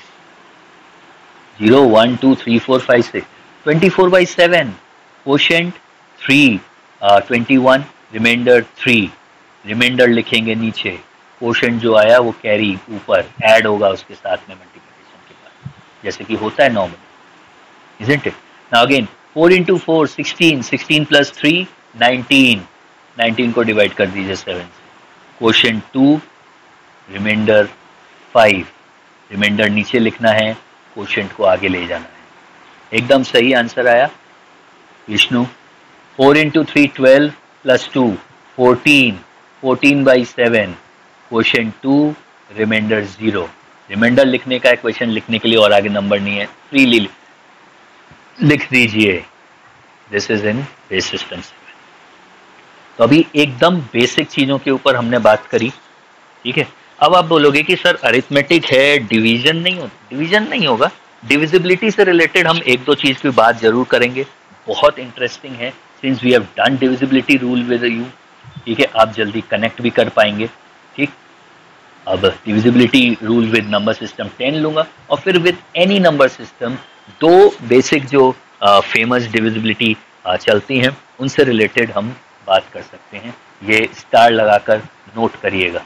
0 1 2 3 4 5 6. 24 by 7, quotient 3, 21, reminder 3. Reminder लिखेंगे नीचे, क्वोशिएंट जो आया वो कैरी ऊपर ऐड होगा उसके साथ में मल्टीप्लिकेशन के बाद, जैसे कि होता है normal. Isn't it? Now again 4 into 4 16, 16 plus 3 19, 19 को डिवाइड कर दीजिए 7 से. Quotient 2, reminder 5. रिमाइंडर नीचे लिखना है, क्वोशिएंट को आगे ले जाना है। एकदम सही आंसर आया Vishnu. 4 into 3 12 plus 2 14, 14 by 7, quotient 2, reminder 0। Reminder लिखने का इक्वेशन लिखने के लिए और आगे नंबर नहीं है, फ्रीली लिख दीजिए। This is in base system. तो अभी एकदम बेसिक चीजों के ऊपर हमने बात करी, ठीक है। अब आप बोलोगे कि सर अरिथमेटिक है, डिवीजन नहीं होगा। डिविजिबिलिटी से रिलेटेड हम एक दो चीज की बात जरूर करेंगे, बहुत इंटरेस्टिंग है, since we have done divisibility rule with you, ठीक है। आप जल्दी कनेक्ट भी कर पाएंगे, ठीक। अब divisibility rule with number system 10 लूंगा और फिर विद एनी नंबर सिस्टम दो बेसिक जो फेमस डिविजिबिलिटी चलती हैं उनसे रिलेटेड हम बात कर सकते हैं। ये स्टार लगाकर नोट करिएगा,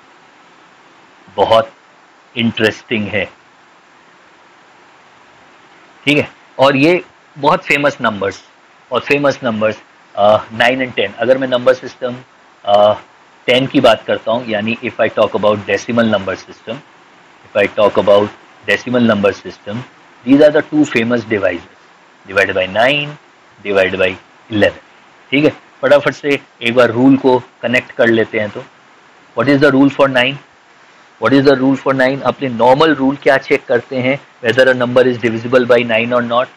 बहुत इंटरेस्टिंग है, ठीक है। और ये बहुत फेमस नंबर्स 9 and 10। अगर मैं नंबर सिस्टम 10 की बात करता हूँ, यानी if I talk about decimal number system, these are the two famous divisors, divided by 9, divided by 11, ठीक है। फटाफट से एक बार रूल को कनेक्ट कर लेते हैं। तो what is the rule for 9? अपने नॉर्मल रूल क्या चेक करते हैं, whether a number is divisible by 9 और नॉट।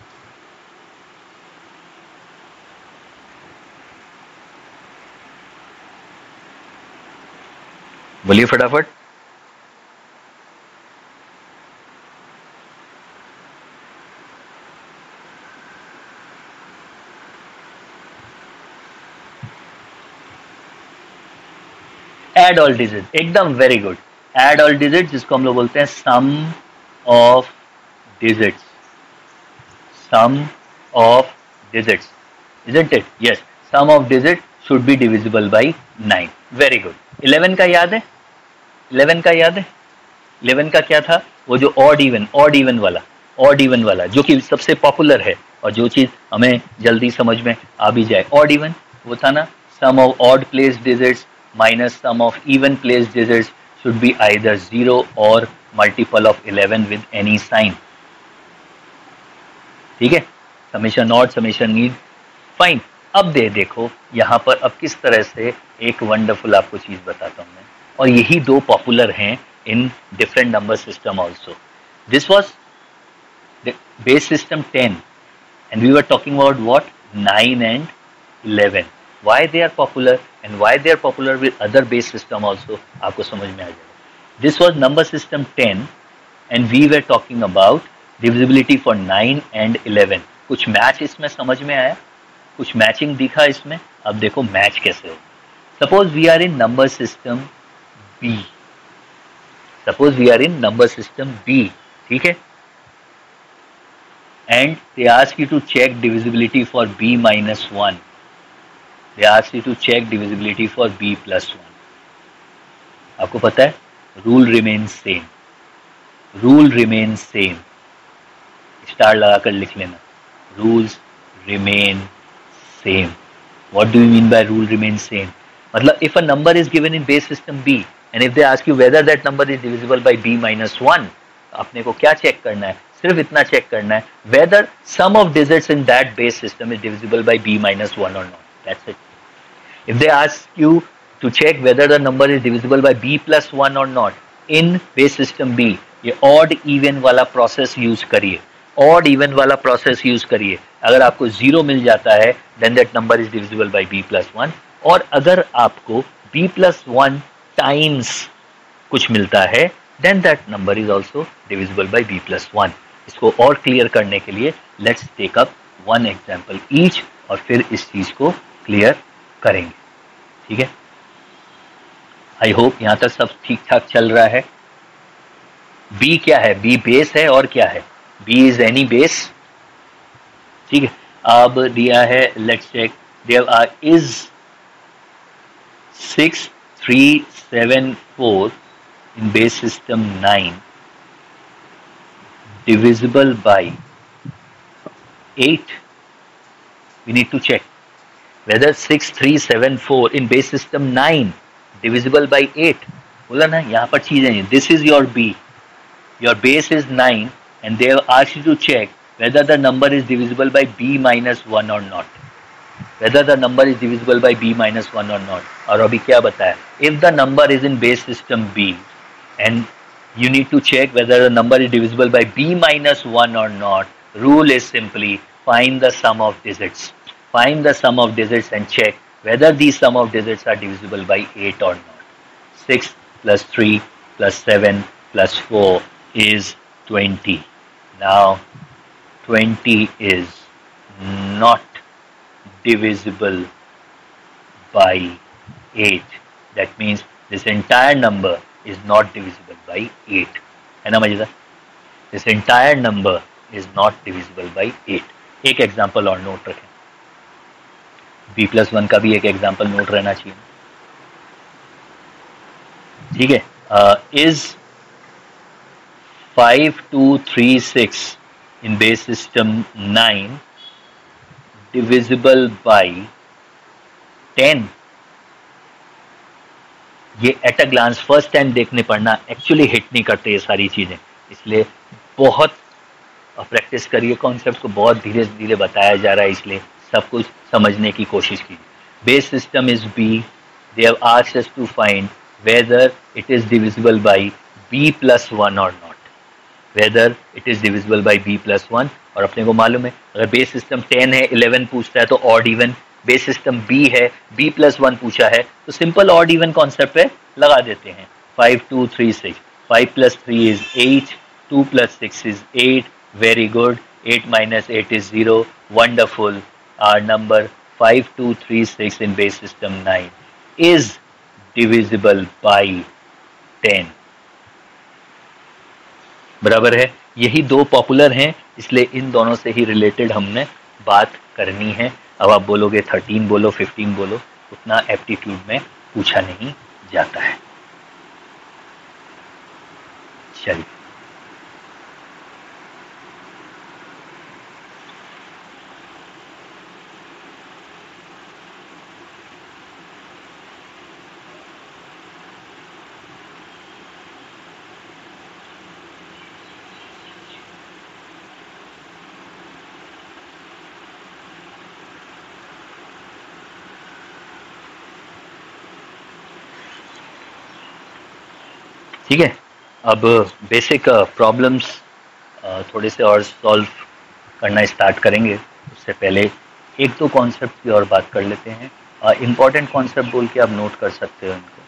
बोलिए फटाफट। एड ऑल डिजिट, एकदम very good. Add all digit, जिसको हम लोग बोलते हैं sum of digits, isn't it? Yes, sum of digit should be divisible by 9. Very good. 11 का याद है? 11 का क्या था? वो जो ऑड इवन वाला जो कि सबसे पॉपुलर है और जो चीज हमें जल्दी समझ में आ भी जाए, ऑड इवन, वो था ना, sum of odd place digits minus sum of even placed digits should be either 0 or multiple of 11 with any sign, ठीक है। Summation odd, summation need, fine. अब देखो यहाँ पर अब किस तरह से एक वंडरफुल आपको चीज बताता हूँ मैं, और यही दो पॉपुलर हैं in different number system also. This was base system 10 and we were talking about what, 9 and 11. Why they are popular and why they are popular with other base system also, आपको समझ में आ जाएगा। This was number system 10 and we were talking about divisibility for 9 and 11. कुछ मैच इसमें समझ में आया, कुछ मैचिंग दिखा इसमें। अब देखो मैच कैसे हो। Suppose we are in number system B, ठीक है, and they ask you to check divisibility for B minus 1. They ask you to check divisibility for B plus 1. आपको पता है रूल रिमेन सेम, स्टार लगाकर लिख लेना, rules remain same. What do you mean by rule remain same? मतलब if a number is given in base system B and if they ask you whether that number is divisible by B minus 1, आपने को क्या चेक करना है? सिर्फ इतना चेक करना है, whether sum of digits in that base system is divisible by B minus 1 or not. That's it. If they ask you to check whether the number is divisible by B plus 1 or not in base system B, ये odd even वाला प्रोसेस यूज करिए। अगर आपको 0 मिल जाता है then that number is divisible by B plus 1, और अगर आपको B plus 1 times कुछ मिलता है then that number is also divisible by B plus 1. इसको और क्लियर करने के लिए let's take up one example each और फिर इस चीज को क्लियर करेंगे, ठीक है। आई होप यहां तक सब ठीक ठाक चल रहा है। बी क्या है? बी बेस है, और क्या है? बी इज एनी बेस, ठीक है। अब दिया है, let's check, there is 6 3 7 4 in base system 9 divisible by 8. We need to check whether 6 3 7 4 in base system 9 divisible by 8. बोला ना, यहाँ पर चीजें हैं, this is your B, your base is 9 and they have asked you to check whether the number is divisible by b minus 1 or not. Whether the number is divisible by b minus 1 or not. और अभी क्या बताया? If the number is in base system b and you need to check whether the number is divisible by b minus 1 or not, rule is simply find the sum of digits. Find the sum of digits and check whether these sum of digits are divisible by 8 or not. 6 plus 3 plus 7 plus 4 is 20. Now 20 is not divisible by 8. That means this entire number is not divisible by 8. है ना मजेदार? This entire number is not divisible by 8. एक एग्जाम्पल और नोट रखें. b+1 का भी एक एग्जाम्पल नोट रहना चाहिए. ठीक है. Is 5236 in base system 9 divisible by 10? ये at a glance first time देखने पड़ना, एक्चुअली हिट नहीं करते ये सारी चीजें, इसलिए बहुत प्रैक्टिस करिए. कॉन्सेप्ट को बहुत धीरे धीरे बताया जा रहा है, इसलिए सब कुछ समझने की कोशिश कीजिए. Base system is B. They have asked us to find whether it is divisible by b+1 और not. Whether it is divisible by b+1, और अपने को मालूम है अगर बेस सिस्टम 10 है, 11 पूछता है तो odd even. Base system b है, b+1 पूछा है तो सिंपल ऑड इवन कॉन्सेप्ट पे लगा देते हैं. 5 2 3 6. 5 + 3 is 8. 2 + 6 is 8. Very good. 8 - 8 is 0. Wonderful. Our number 5236 in base system 9 is divisible by 10. बराबर है. यही दो पॉपुलर हैं, इसलिए इन दोनों से ही रिलेटेड हमने बात करनी है. अब आप बोलोगे 13 बोलो, 15 बोलो, उतना एप्टीट्यूड में पूछा नहीं जाता है. चलिए ठीक है. अब बेसिक प्रॉब्लम्स थोड़े से और सॉल्व करना स्टार्ट करेंगे. उससे पहले एक दो कॉन्सेप्ट की और बात कर लेते हैं. इम्पॉर्टेंट कॉन्सेप्ट बोल के आप नोट कर सकते हो इनको.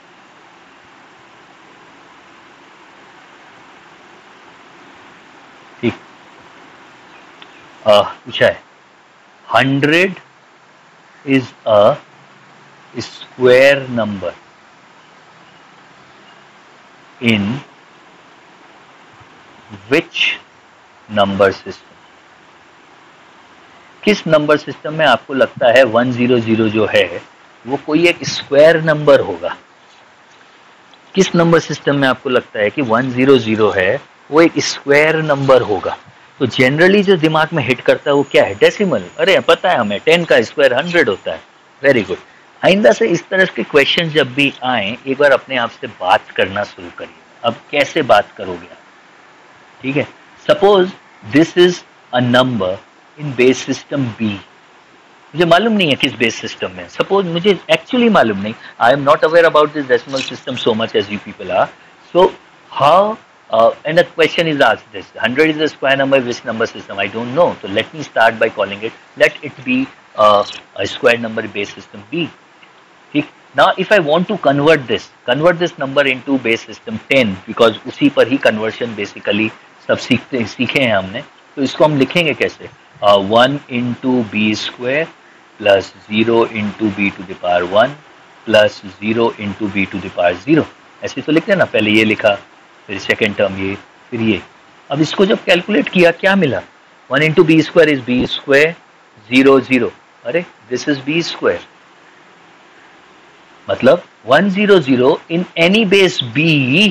ठीक. पूछा है 100 is a square number in which number system? किस नंबर सिस्टम में आपको लगता है 100 जो है वो कोई एक स्क्वायर नंबर होगा? किस नंबर सिस्टम में आपको लगता है कि 100 है वो एक स्क्वायर नंबर होगा? तो जनरली जो दिमाग में हिट करता है वो क्या है? डेसिमल. अरे पता है हमें 10 का स्क्वायर 100 होता है. Very good. आइंदा से इस तरह के क्वेश्चन जब भी आए एक बार अपने आप से बात करना शुरू करिए. अब कैसे बात करोगे आप? ठीक है. Suppose this is a number in base system B. मुझे मालूम नहीं है किस बेस सिस्टम में. सपोज मुझे एक्चुअली मालूम नहीं. I am not aware about this decimal system so much as you people are. So how and the question is asked this 100 is a square number which number system? I don't know. So let me start by calling it, let it be a square number base system B. Now if I want to convert this number into base system 10, because उसी पर ही conversion basically सब सीखे हैं हमने, तो इसको हम लिखेंगे कैसे? 1 into b square plus 0 into b to the power 1 plus 0 into b to the power 0. ऐसे तो लिखते हैं ना. पहले ये लिखा, फिर सेकेंड टर्म ये, फिर ये. अब इसको जब कैलकुलेट किया क्या मिला? 1 into b square is b square 0 0. अरे दिस इज b square. मतलब 100 in any base b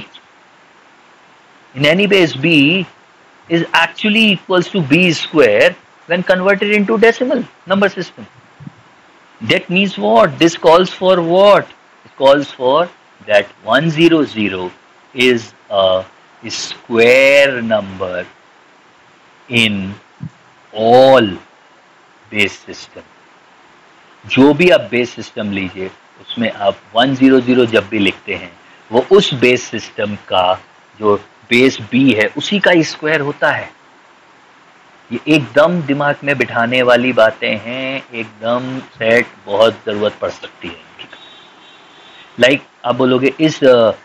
is actually equals to b square when converted into decimal number system. That means what? This calls for what? It calls for that 100 is a square number in all base system. जो भी आप बेस सिस्टम लीजिए उसमें आप 100 जब भी लिखते हैं वो उस बेस सिस्टम का जो बेस बी है उसी का स्क्वायर होता है। ये एकदम दिमाग में बिठाने वाली बातें हैं, एकदम सेट बहुत जरूरत पड़ सकती है। लाइक आप बोलोगे इस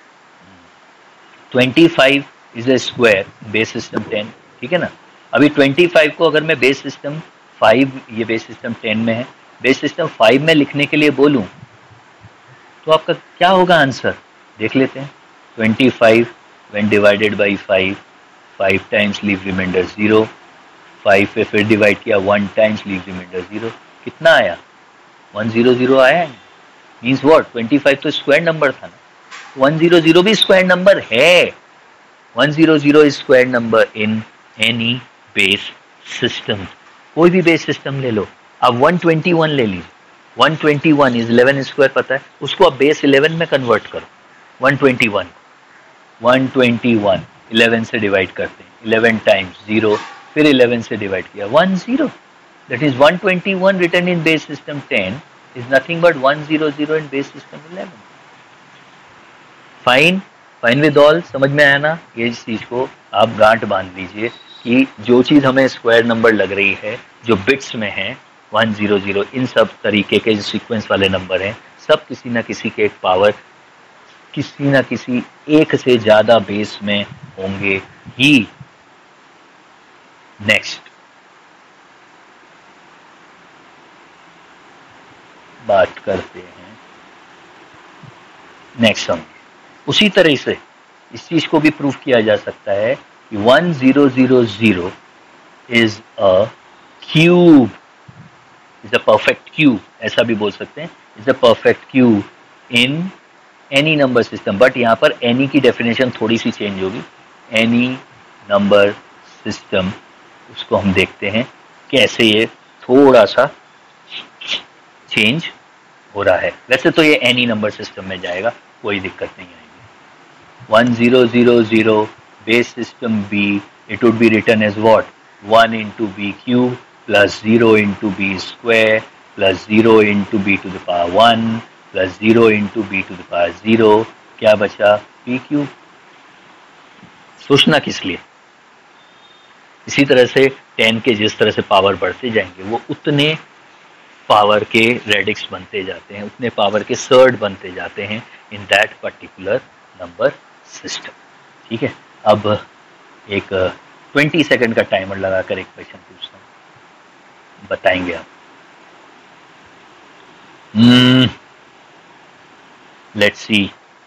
25 is a square base system 10, ठीक है ना। अभी 25 को अगर मैं बेस सिस्टम 5, ये बेस सिस्टम 10 में है, बेस सिस्टम 5 में लिखने के लिए बोलूं तो आपका क्या होगा आंसर, देख लेते हैं। 25 when divided by 5 times leave reminder 0, 5 पे फिर डिवाइड किया 1 टाइम्स लीव रिमाइंडर 0, कितना आया 100 आया। मीन्स व्हाट, 25 तो स्क्वायर नंबर था ना, 100 भी स्क्वायर नंबर है। 100 is square number in any base system. कोई भी बेस सिस्टम ले लो, आप 121 ले लीजिए, 121 इज 11 स्क्वायर पता है, उसको आप बेस 11 में कन्वर्ट करो। 121 11 से डिवाइड करते हैं, 11 टाइम्स 0, फिर 11 से डिवाइड किया 10, that is 121 written in base system 10 is nothing but 100 in base system 11. Fine with all, समझ में आया ना। ये चीज को आप गांठ बांध लीजिए कि जो चीज हमें स्क्वायर नंबर लग रही है, जो बिट्स में है 100, इन सब तरीके के जो सीक्वेंस वाले नंबर हैं, सब किसी ना किसी के एक पावर, किसी ना किसी एक से ज्यादा बेस में होंगे ही। नेक्स्ट बात करते हैं, नेक्स्ट हम उसी तरह से इस चीज को भी प्रूव किया जा सकता है कि 1000 is a cube, is a perfect cube, ऐसा भी बोल सकते हैं, is a perfect cube in any number system. But यहाँ पर एनी की डेफिनेशन थोड़ी सी चेंज होगी। एनी नंबर सिस्टम, उसको हम देखते हैं कैसे ये थोड़ा सा चेंज हो रहा है। वैसे तो ये एनी नंबर सिस्टम में जाएगा, कोई दिक्कत नहीं आएगी। 1000 base system B, it would be written as what, 1 into b cube plus 0 into b square plus 0 into b to the power 1 plus 0 into b to the power 0, क्या बचा b cube। सोचना किस लिए। इसी तरह से 10 के जिस तरह से पावर बढ़ते जाएंगे वो उतने पावर के रेडिक्स बनते जाते हैं, उतने पावर के सर्ड बनते जाते हैं in that particular number system. ठीक है, अब एक 20 सेकंड का टाइमर लगाकर एक क्वेश्चन पूछता हूँ, बताएंगे आप। Let's see,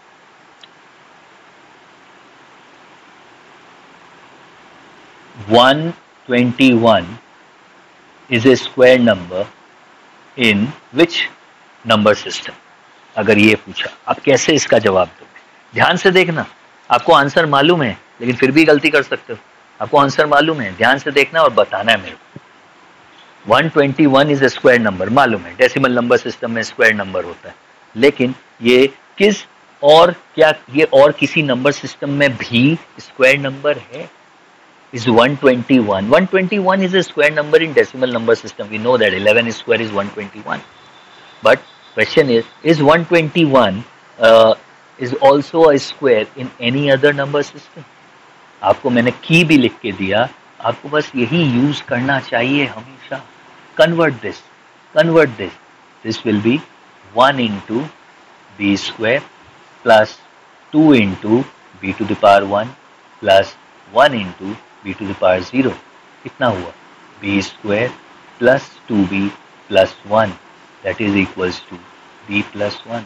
one 21 is a square number in which number system। अगर ये पूछा, आप कैसे इसका जवाब दोगे? ध्यान से देखना, आपको आंसर मालूम है लेकिन फिर भी गलती कर सकते हो। आपको आंसर मालूम है, ध्यान से देखना और बताना है मेरे को। 121 इज ए स्क्वायर नंबर, मालूम है डेसिमल नंबर सिस्टम में स्क्वायर नंबर होता है, लेकिन ये किस और क्या, ये और किसी नंबर सिस्टम में भी स्क्वायर नंबर है? Is 121. 121 is a square number in decimal number system. We know that 11 square is 121. But question is 121 is also a square in any other number system? आपको मैंने की भी लिख के दिया, आपको बस यही यूज करना चाहिए हमेशा। Convert this. This will be 1 into b square plus 2 into b to the power 1 plus 1 into b to the power 0। कितना हुआ? b square plus 2b plus 1, that is equals to b plus 1।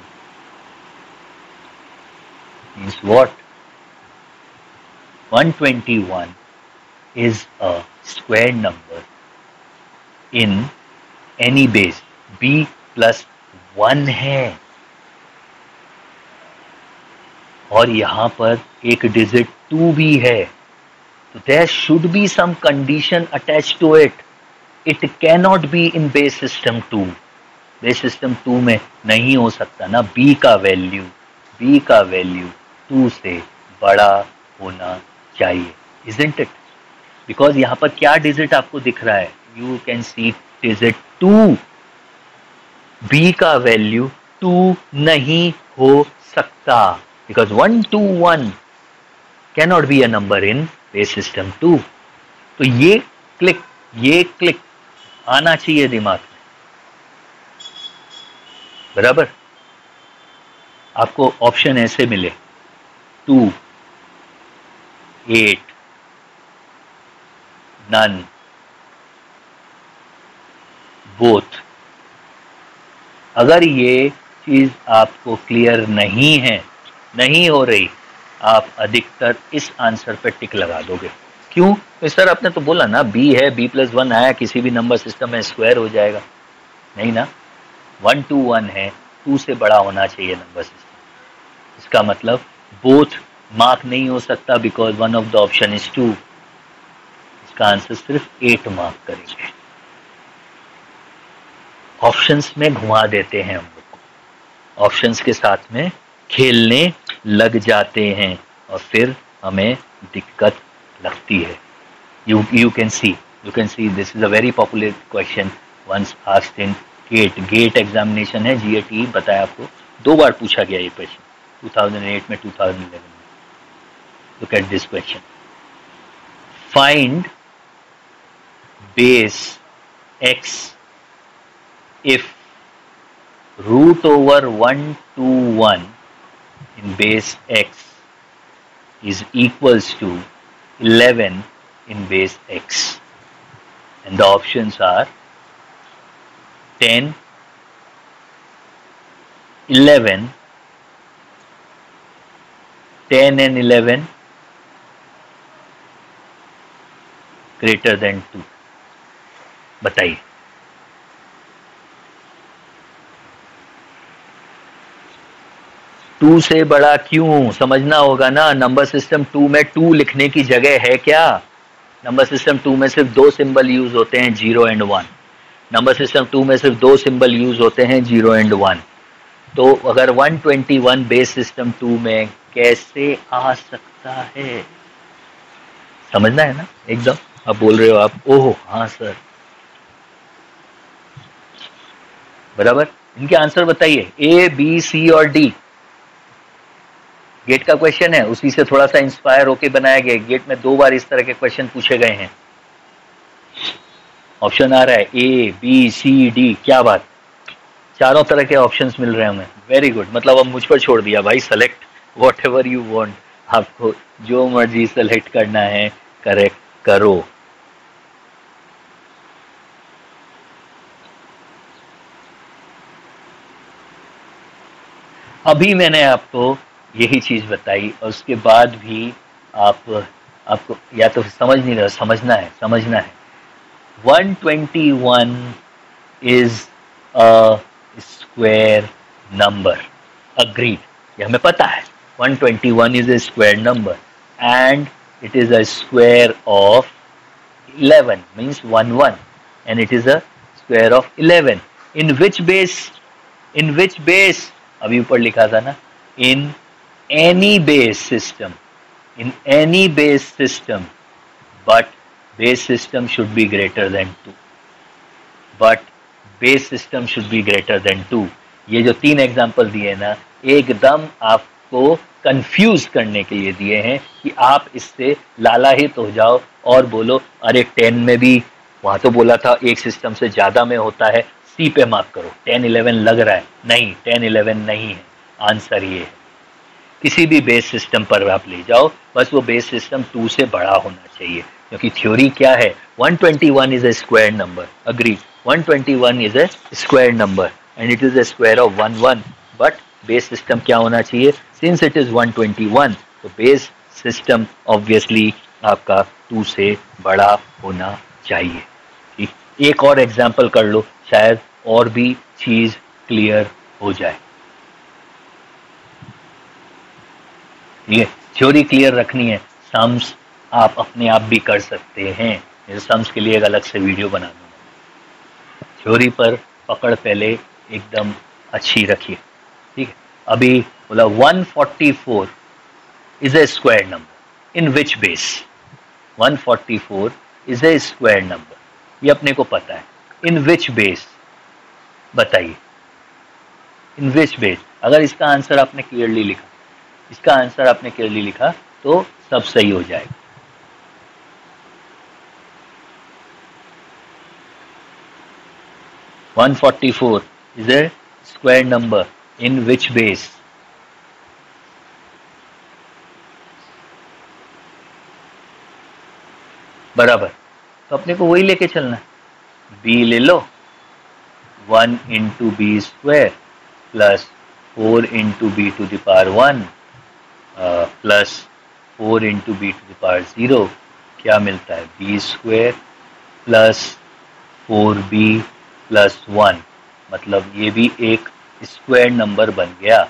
Means what? 121 is a square number in any base, b plus 1 है, और यहाँ पर एक डिजिट 2 भी है, तो there should be some condition attached to it. It cannot be in base system 2. Base system 2 में नहीं हो सकता ना, b का वैल्यू 2 से बड़ा होना चाहिए, isn't it? बिकॉज यहाँ पर क्या डिजिट आपको दिख रहा है? You can see digit 2. B का वैल्यू 2 नहीं हो सकता, because 1 2 1 cannot be a number in base system 2. तो ये क्लिक आना चाहिए दिमाग में, बराबर. आपको ऑप्शन ऐसे मिले 2 8 none, both. अगर ये चीज आपको क्लियर नहीं हो रही, आप अधिकतर इस आंसर पे टिक लगा दोगे. क्यों? तो सर आपने तो बोला ना बी है, b+1 आया, किसी भी नंबर सिस्टम में स्क्वायर हो जाएगा. नहीं ना, 1 2 1 है, 2 से बड़ा होना चाहिए नंबर सिस्टम. इसका मतलब बोथ मार्क नहीं हो सकता because one of the option is 2. इसका आंसर सिर्फ 8 मार्क करेंगे. ऑप्शंस में घुमा देते हैं हम लोग, ऑप्शंस के साथ में खेलने लग जाते हैं और फिर हमें दिक्कत लगती है. You can see this is a very popular question once asked in GATE examination है, GATE बताया आपको, 2 बार पूछा गया ये क्वेश्चन, 2008 में, 2011 में. Look at this question. Find base x if root over 1 to 1 in base x is equals to 11 in base x. And the options are 10, 11, 10 and 11 greater than 2. बताइए. टू से बड़ा क्यों समझना होगा ना. नंबर सिस्टम 2 में 2 लिखने की जगह है क्या? नंबर सिस्टम 2 में सिर्फ 2 सिंबल यूज होते हैं, 0 and 1. नंबर सिस्टम 2 में सिर्फ 2 सिंबल यूज होते हैं, 0 and 1. तो अगर 121 बेस सिस्टम 2 में कैसे आ सकता है? समझना है ना एकदम. आप बोल रहे हो आप, ओह हाँ सर, बराबर. इनके आंसर बताइए, ए बी सी और डी. गेट का क्वेश्चन है, उसी से थोड़ा सा इंस्पायर होके बनाया गया. गेट में 2 बार इस तरह के क्वेश्चन पूछे गए हैं. ऑप्शन आ रहा है ए बी सी डी. क्या बात, चारों तरह के ऑप्शंस मिल रहे हैं हमें. Very good. मतलब अब मुझ पर छोड़ दिया भाई, select whatever you want. आपको जो मर्जी सेलेक्ट करना है करेक्ट करो. अभी मैंने आपको यही चीज बताई और उसके बाद भी आपको या तो समझ नहीं रहा, समझना है. 121 is a square number. Agreed, ये हमें पता है. 121 is a square number and it is a square of 11 means 1 1 and it is a square of 11. In which base अभी ऊपर लिखा था ना, in any base system but base system should be greater than 2. ये जो 3 एग्जाम्पल दिए ना, एकदम आपको कंफ्यूज करने के लिए दिए हैं कि आप इससे लालाहित हो जाओ और बोलो अरे 10 में भी, वहां तो बोला था एक सिस्टम से ज्यादा में होता है, सी पे मार्क करो. 10 11 लग रहा है, नहीं 10 11 नहीं है. आंसर ये है. किसी भी बेस सिस्टम पर आप ले जाओ, बस वो बेस सिस्टम 2 से बड़ा होना चाहिए. क्योंकि थ्योरी क्या है, 121 is a square number. Agree, 121 is a square number and it is a square of 1 1. But base system क्या होना चाहिए? सिंस इट इज 121, तो बेस सिस्टम ऑब्वियसली आपका 2 से बड़ा होना चाहिए. ठीक, एक और एग्जांपल कर लो, शायद और भी चीज क्लियर हो जाए. ठीक है, थ्योरी क्लियर रखनी है. सम्स आप अपने आप भी कर सकते हैं. मेरे सम्स के लिए एक अलग से वीडियो बना दूंगा. थ्योरी पर पकड़ पहले एकदम अच्छी रखिए. ठीक है, अभी बोला 144 is a square number. In which base 144 is a square number, ये अपने को पता है। इन विच बेस बताइए, इन विच बेस। अगर इसका आंसर आपने क्लियरली लिखा, इसका आंसर आपने क्लियरली लिखा तो सब सही हो जाएगा। One 144 is a square number in which base? बराबर, तो अपने को वही लेके चलना है, b ले लो, 1 into B square plus 4 into B to the power 1 plus 4 into B to the power 0, क्या मिलता है, B square plus 4b plus 1, मतलब ये भी एक स्क्वायर नंबर बन गया,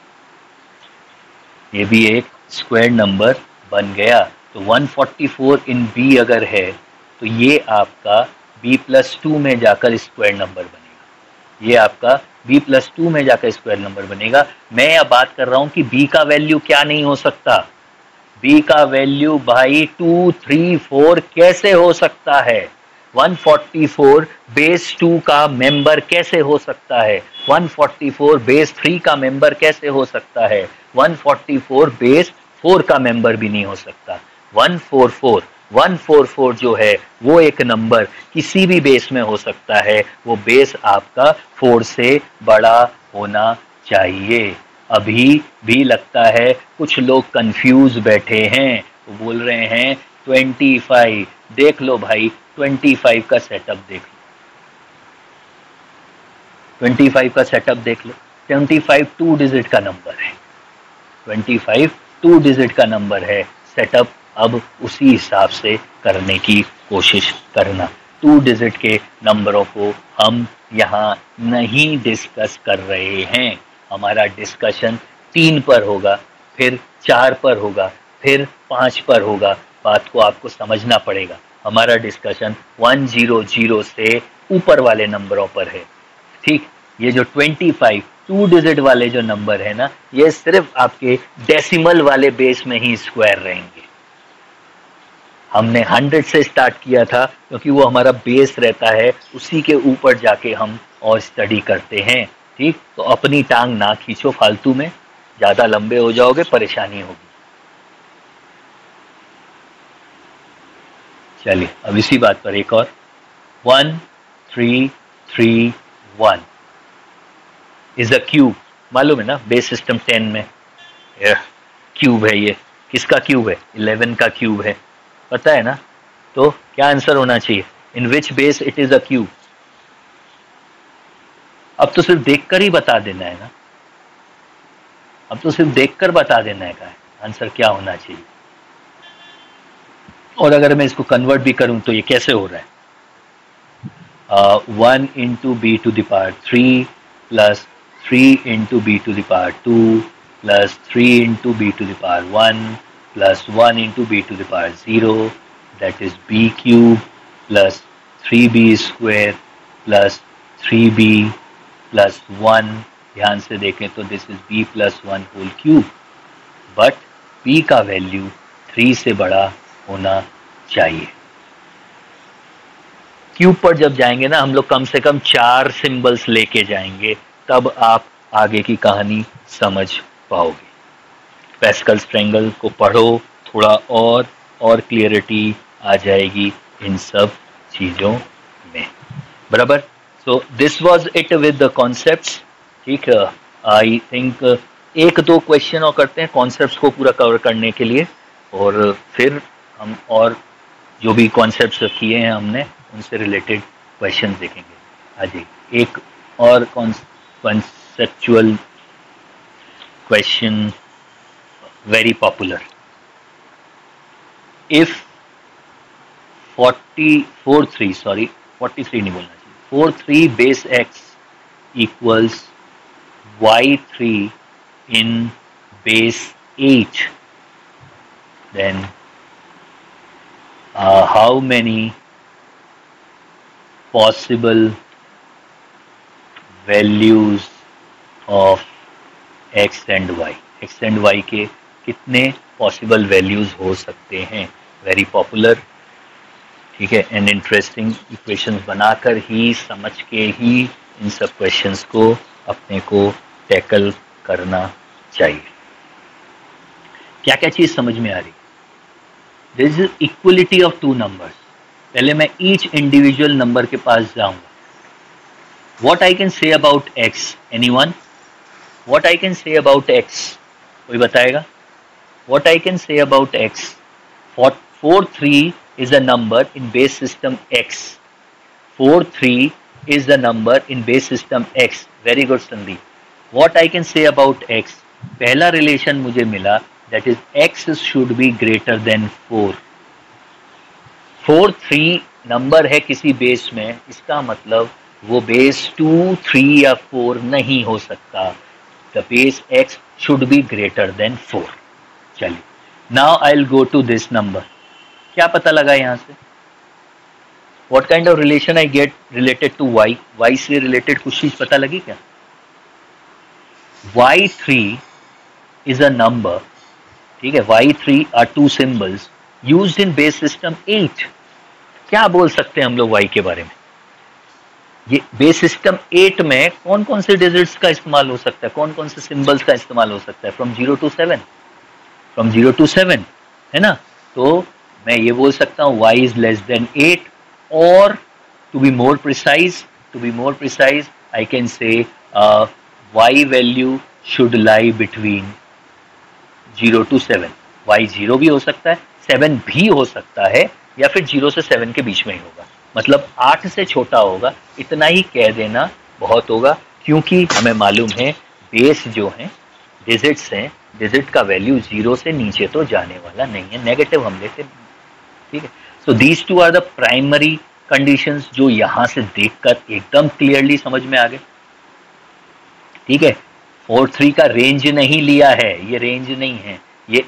ये भी एक स्क्वायर नंबर बन गया। तो 144 इन b अगर है तो ये आपका b प्लस 2 में जाकर स्क्वायर नंबर बनेगा, ये आपका b प्लस 2 में जाकर स्क्वायर नंबर बनेगा। मैं यह बात कर रहा हूं कि b का वैल्यू क्या नहीं हो सकता, b का वैल्यू भाई 2, 3, 4 कैसे हो सकता है, 144 बेस 2 का मेंबर कैसे हो सकता है, 144 बेस 3 का मेंबर कैसे हो सकता है, 144 बेस 4 का मेंबर भी नहीं हो सकता। 144 जो है वो एक नंबर किसी भी बेस में हो सकता है, वो बेस आपका 4 से बड़ा होना चाहिए। अभी भी लगता है कुछ लोग कंफ्यूज बैठे हैं, वो बोल रहे हैं 25, देख लो भाई 25 का सेटअप देख लो, 25 का सेटअप देख लो, 25 2 डिजिट का नंबर है, 25 2 डिजिट का नंबर है, सेटअप अब उसी हिसाब से करने की कोशिश करना। 2 डिजिट के नंबरों को हम यहाँ नहीं डिस्कस कर रहे हैं, हमारा डिस्कशन 3 पर होगा, फिर 4 पर होगा, फिर 5 पर होगा, बात को आपको समझना पड़ेगा। हमारा डिस्कशन 100 से ऊपर वाले नंबरों पर है, ठीक। ये जो 25 2 डिजिट वाले जो नंबर है ना, ये सिर्फ आपके डेसिमल वाले बेस में ही स्क्वायर रहेंगे। हमने 100 से स्टार्ट किया था क्योंकि वो हमारा बेस रहता है, उसी के ऊपर जाके हम और स्टडी करते हैं, ठीक। तो अपनी टांग ना खींचो फालतू में, ज्यादा लंबे हो जाओगे परेशानी होगी। चलिए अब इसी बात पर एक और 1331 इज अ क्यूब, मालूम है ना बेस सिस्टम 10 में क्यूब है, ये किसका क्यूब है, 11 का क्यूब है, पता है ना। तो क्या आंसर होना चाहिए, in which base it is a cube. अब तो सिर्फ देखकर ही बता देना है ना, अब तो सिर्फ देखकर बता देना है आंसर क्या होना चाहिए। और अगर मैं इसको कन्वर्ट भी करूं तो ये कैसे हो रहा है, 1 into B to the power 3 plus 3 into B to the power 2 plus 3 into B to the power 1 plus 1 into B to the power 0, that is B cube plus 3b square plus 3b plus 1। ध्यान से देखें तो this is b plus 1 whole cube, but b का वैल्यू 3 से बड़ा होना चाहिए। क्यूब पर जब जाएंगे ना हम लोग कम से कम 4 सिंबल्स लेके जाएंगे, तब आप आगे की कहानी समझ पाओगे। पैस्कल्स ट्रायंगल को पढ़ो, थोड़ा और क्लियरिटी आ जाएगी इन सब चीज़ों में, बराबर। So this was it with the concepts, ठीक। आई थिंक 1-2 क्वेश्चन और करते हैं कॉन्सेप्ट्स को पूरा कवर करने के लिए, और फिर हम और जो भी कॉन्सेप्ट्स किए हैं हमने उनसे रिलेटेड क्वेश्चन देखेंगे। हाँ जी, एक और conceptual question very popular, if 43 नहीं बोलना चाहिए, 43 base x equals y3 in base 8, then how many possible values of x and y के कितने पॉसिबल वैल्यूज हो सकते हैं। वेरी पॉपुलर, ठीक है, एंड इंटरेस्टिंग इक्वेशंस बनाकर ही, समझ के ही इन सब क्वेश्चंस को अपने को टैकल करना चाहिए। क्या क्या चीज समझ में आ रही? This is equality of two numbers. पहले मैं ईच इंडिविजुअल नंबर के पास जाऊंगा। What I can say about X? Anyone? What I can say about X? कोई बताएगा? What I can say about X? 43 is a number in base system x. 43 is the number in base system x. Very good, Sandeep. What I can say about x? पहला रिलेशन मुझे मिला, that is x should be greater than 4. 43 number है किसी बेस में, इसका मतलब वो बेस 2, 3 या 4 नहीं हो सकता। The base x should be greater than 4. चलिए, now I'll go to this number. क्या पता लगा यहां से? What kind of relation I get related to y? y से related कुछ चीज पता लगी क्या? y3 is a number, ठीक है, y3 are two symbols used in base system 8. क्या बोल सकते हैं हम लोग y के बारे में? ये बेस सिस्टम 8 में कौन कौन से डिजिट्स का इस्तेमाल हो सकता है, कौन कौन से सिंबल्स का इस्तेमाल हो सकता है? फ्रॉम 0 to 7, फ्रॉम 0 to 7, है ना? तो मैं ये बोल सकता हूँ y is less than 8, और to be more precise I can say y value should lie between 0 to 7. y 0 भी हो सकता है, 7 भी हो सकता है, या फिर 0 से 7 के बीच में ही होगा, मतलब 8 से छोटा होगा। इतना ही कह देना बहुत होगा, क्योंकि हमें मालूम है बेस जो है, डिजिट्स हैं, डिजिट का वैल्यू 0 से नीचे तो जाने वाला नहीं है, नेगेटिव हम लेते हैं, ठीक है। So these two are the primary conditions जो यहां से देखकर एकदम क्लियरली समझ में आ गए, ठीक है। 4-3 का रेंज नहीं लिया है, ये रेंज नहीं है, ये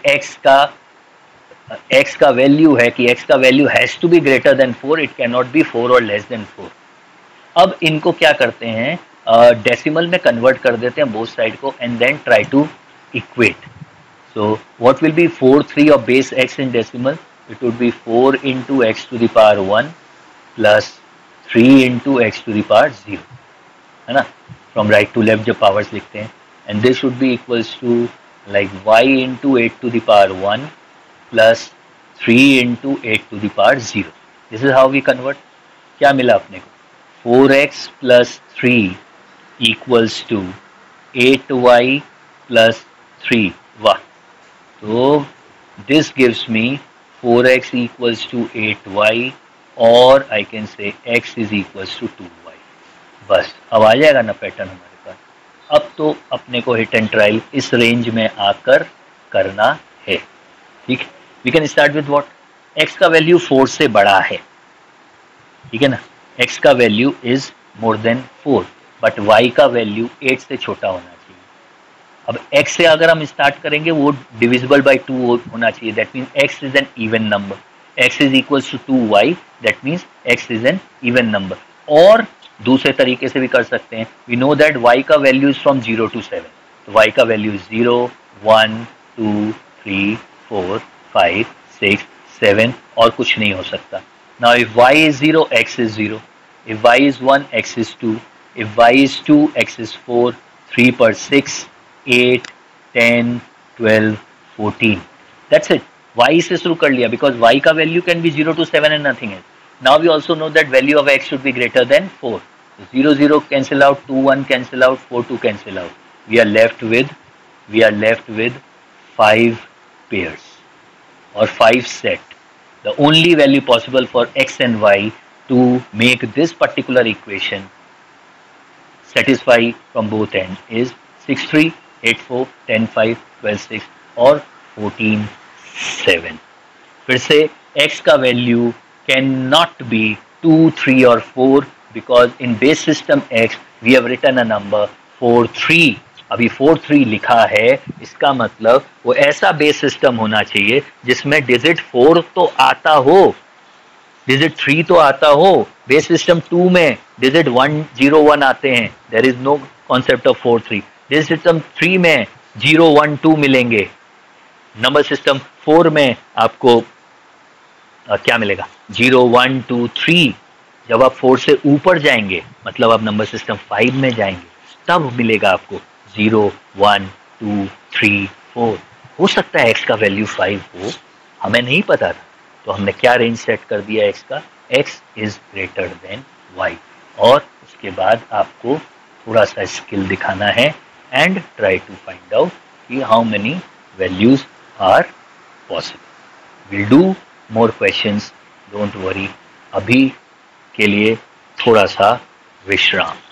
x का वैल्यू है कि x का value has to be greater than 4, it can not be 4 और लेस देन 4। अब इनको क्या करते हैं, डेसिमल में कन्वर्ट कर देते हैं बोथ साइड को, and then try to equate. So what will be 4-3 of base x in decimal? It would be 4 into x to the power 1 plus 3 into x to the power 0, है ना? From right to left जब powers लिखते हैं, and this should be equals to like y into 8 to the power 1 plus 3 into 8 to the power 0. This is how we convert. क्या मिला अपने को? 4x plus 3 equals to 8y plus 3. वाह! तो this gives me 4x equals to 8y, और I can say x is equals to 2y. बस अब आ जाएगा ना पैटर्न हमारे पास। अब तो अपने को हिट एंड ट्रायल इस रेंज में आकर करना है, ठीक है। We can start with what? x का वैल्यू 4 से बड़ा है, ठीक है ना, x का value is more than 4, but y का वैल्यू 8 से छोटा होना चाहिए। अब x से अगर हम स्टार्ट करेंगे, वो डिविजिबल बाय 2 होना चाहिए, that means x is an even number, x is equals to 2y, that means x is an even number. और दूसरे तरीके से भी कर सकते हैं, वी नो दैट y का वैल्यू इज फ्रॉम 0 to 7, तो y का वैल्यू इज 0, 1, 2, 3, 4, 5, 6, 7, और कुछ नहीं हो सकता। Now if y is 0, x is 0, if y is 1, x is 2, if y is 2, x is 4, 3 पर 6, 8, 10, 12, 14. That's it. Y से शुरू कर लिया, because y का value can be 0 to 7 and nothing else. Now we also know that value of x should be greater than 4. 0, 0 cancel out, 2, 1 cancel out, 4, 2 cancel out. We are left with 5 pairs or 5 set. The only value possible for x and y to make this particular equation satisfy from both ends is 6, 3, 8, 4, 10, 5, 12, 6 और 14, 7. फिर से x का वैल्यू कैन नॉट बी 2, 3 और 4, because in base system x we have written a number 4, 3. अभी 4, 3 लिखा है, इसका मतलब वो ऐसा बेस सिस्टम होना चाहिए जिसमें डिजिट 4 तो आता हो, डिजिट 3 तो आता हो। बेस सिस्टम 2 में डिजिट 1, 0, 1 आते हैं, there is no concept of 4, 3। Base system 3 में 0, 1, 2 मिलेंगे, नंबर सिस्टम 4 में आपको क्या मिलेगा? 0 1 2 3। जब आप 4 से ऊपर जाएंगे, मतलब आप नंबर सिस्टम 5 में जाएंगे, तब मिलेगा आपको 0 1 2 3 4। हो सकता है x का वैल्यू 5 हो, हमें नहीं पता था, तो हमने क्या रेंज सेट कर दिया x का? x is greater than y। और उसके बाद आपको थोड़ा सा स्किल दिखाना है and try to find out कि how many values are possible. Will do more questions, don't worry. अभी के लिए थोड़ा सा विश्राम।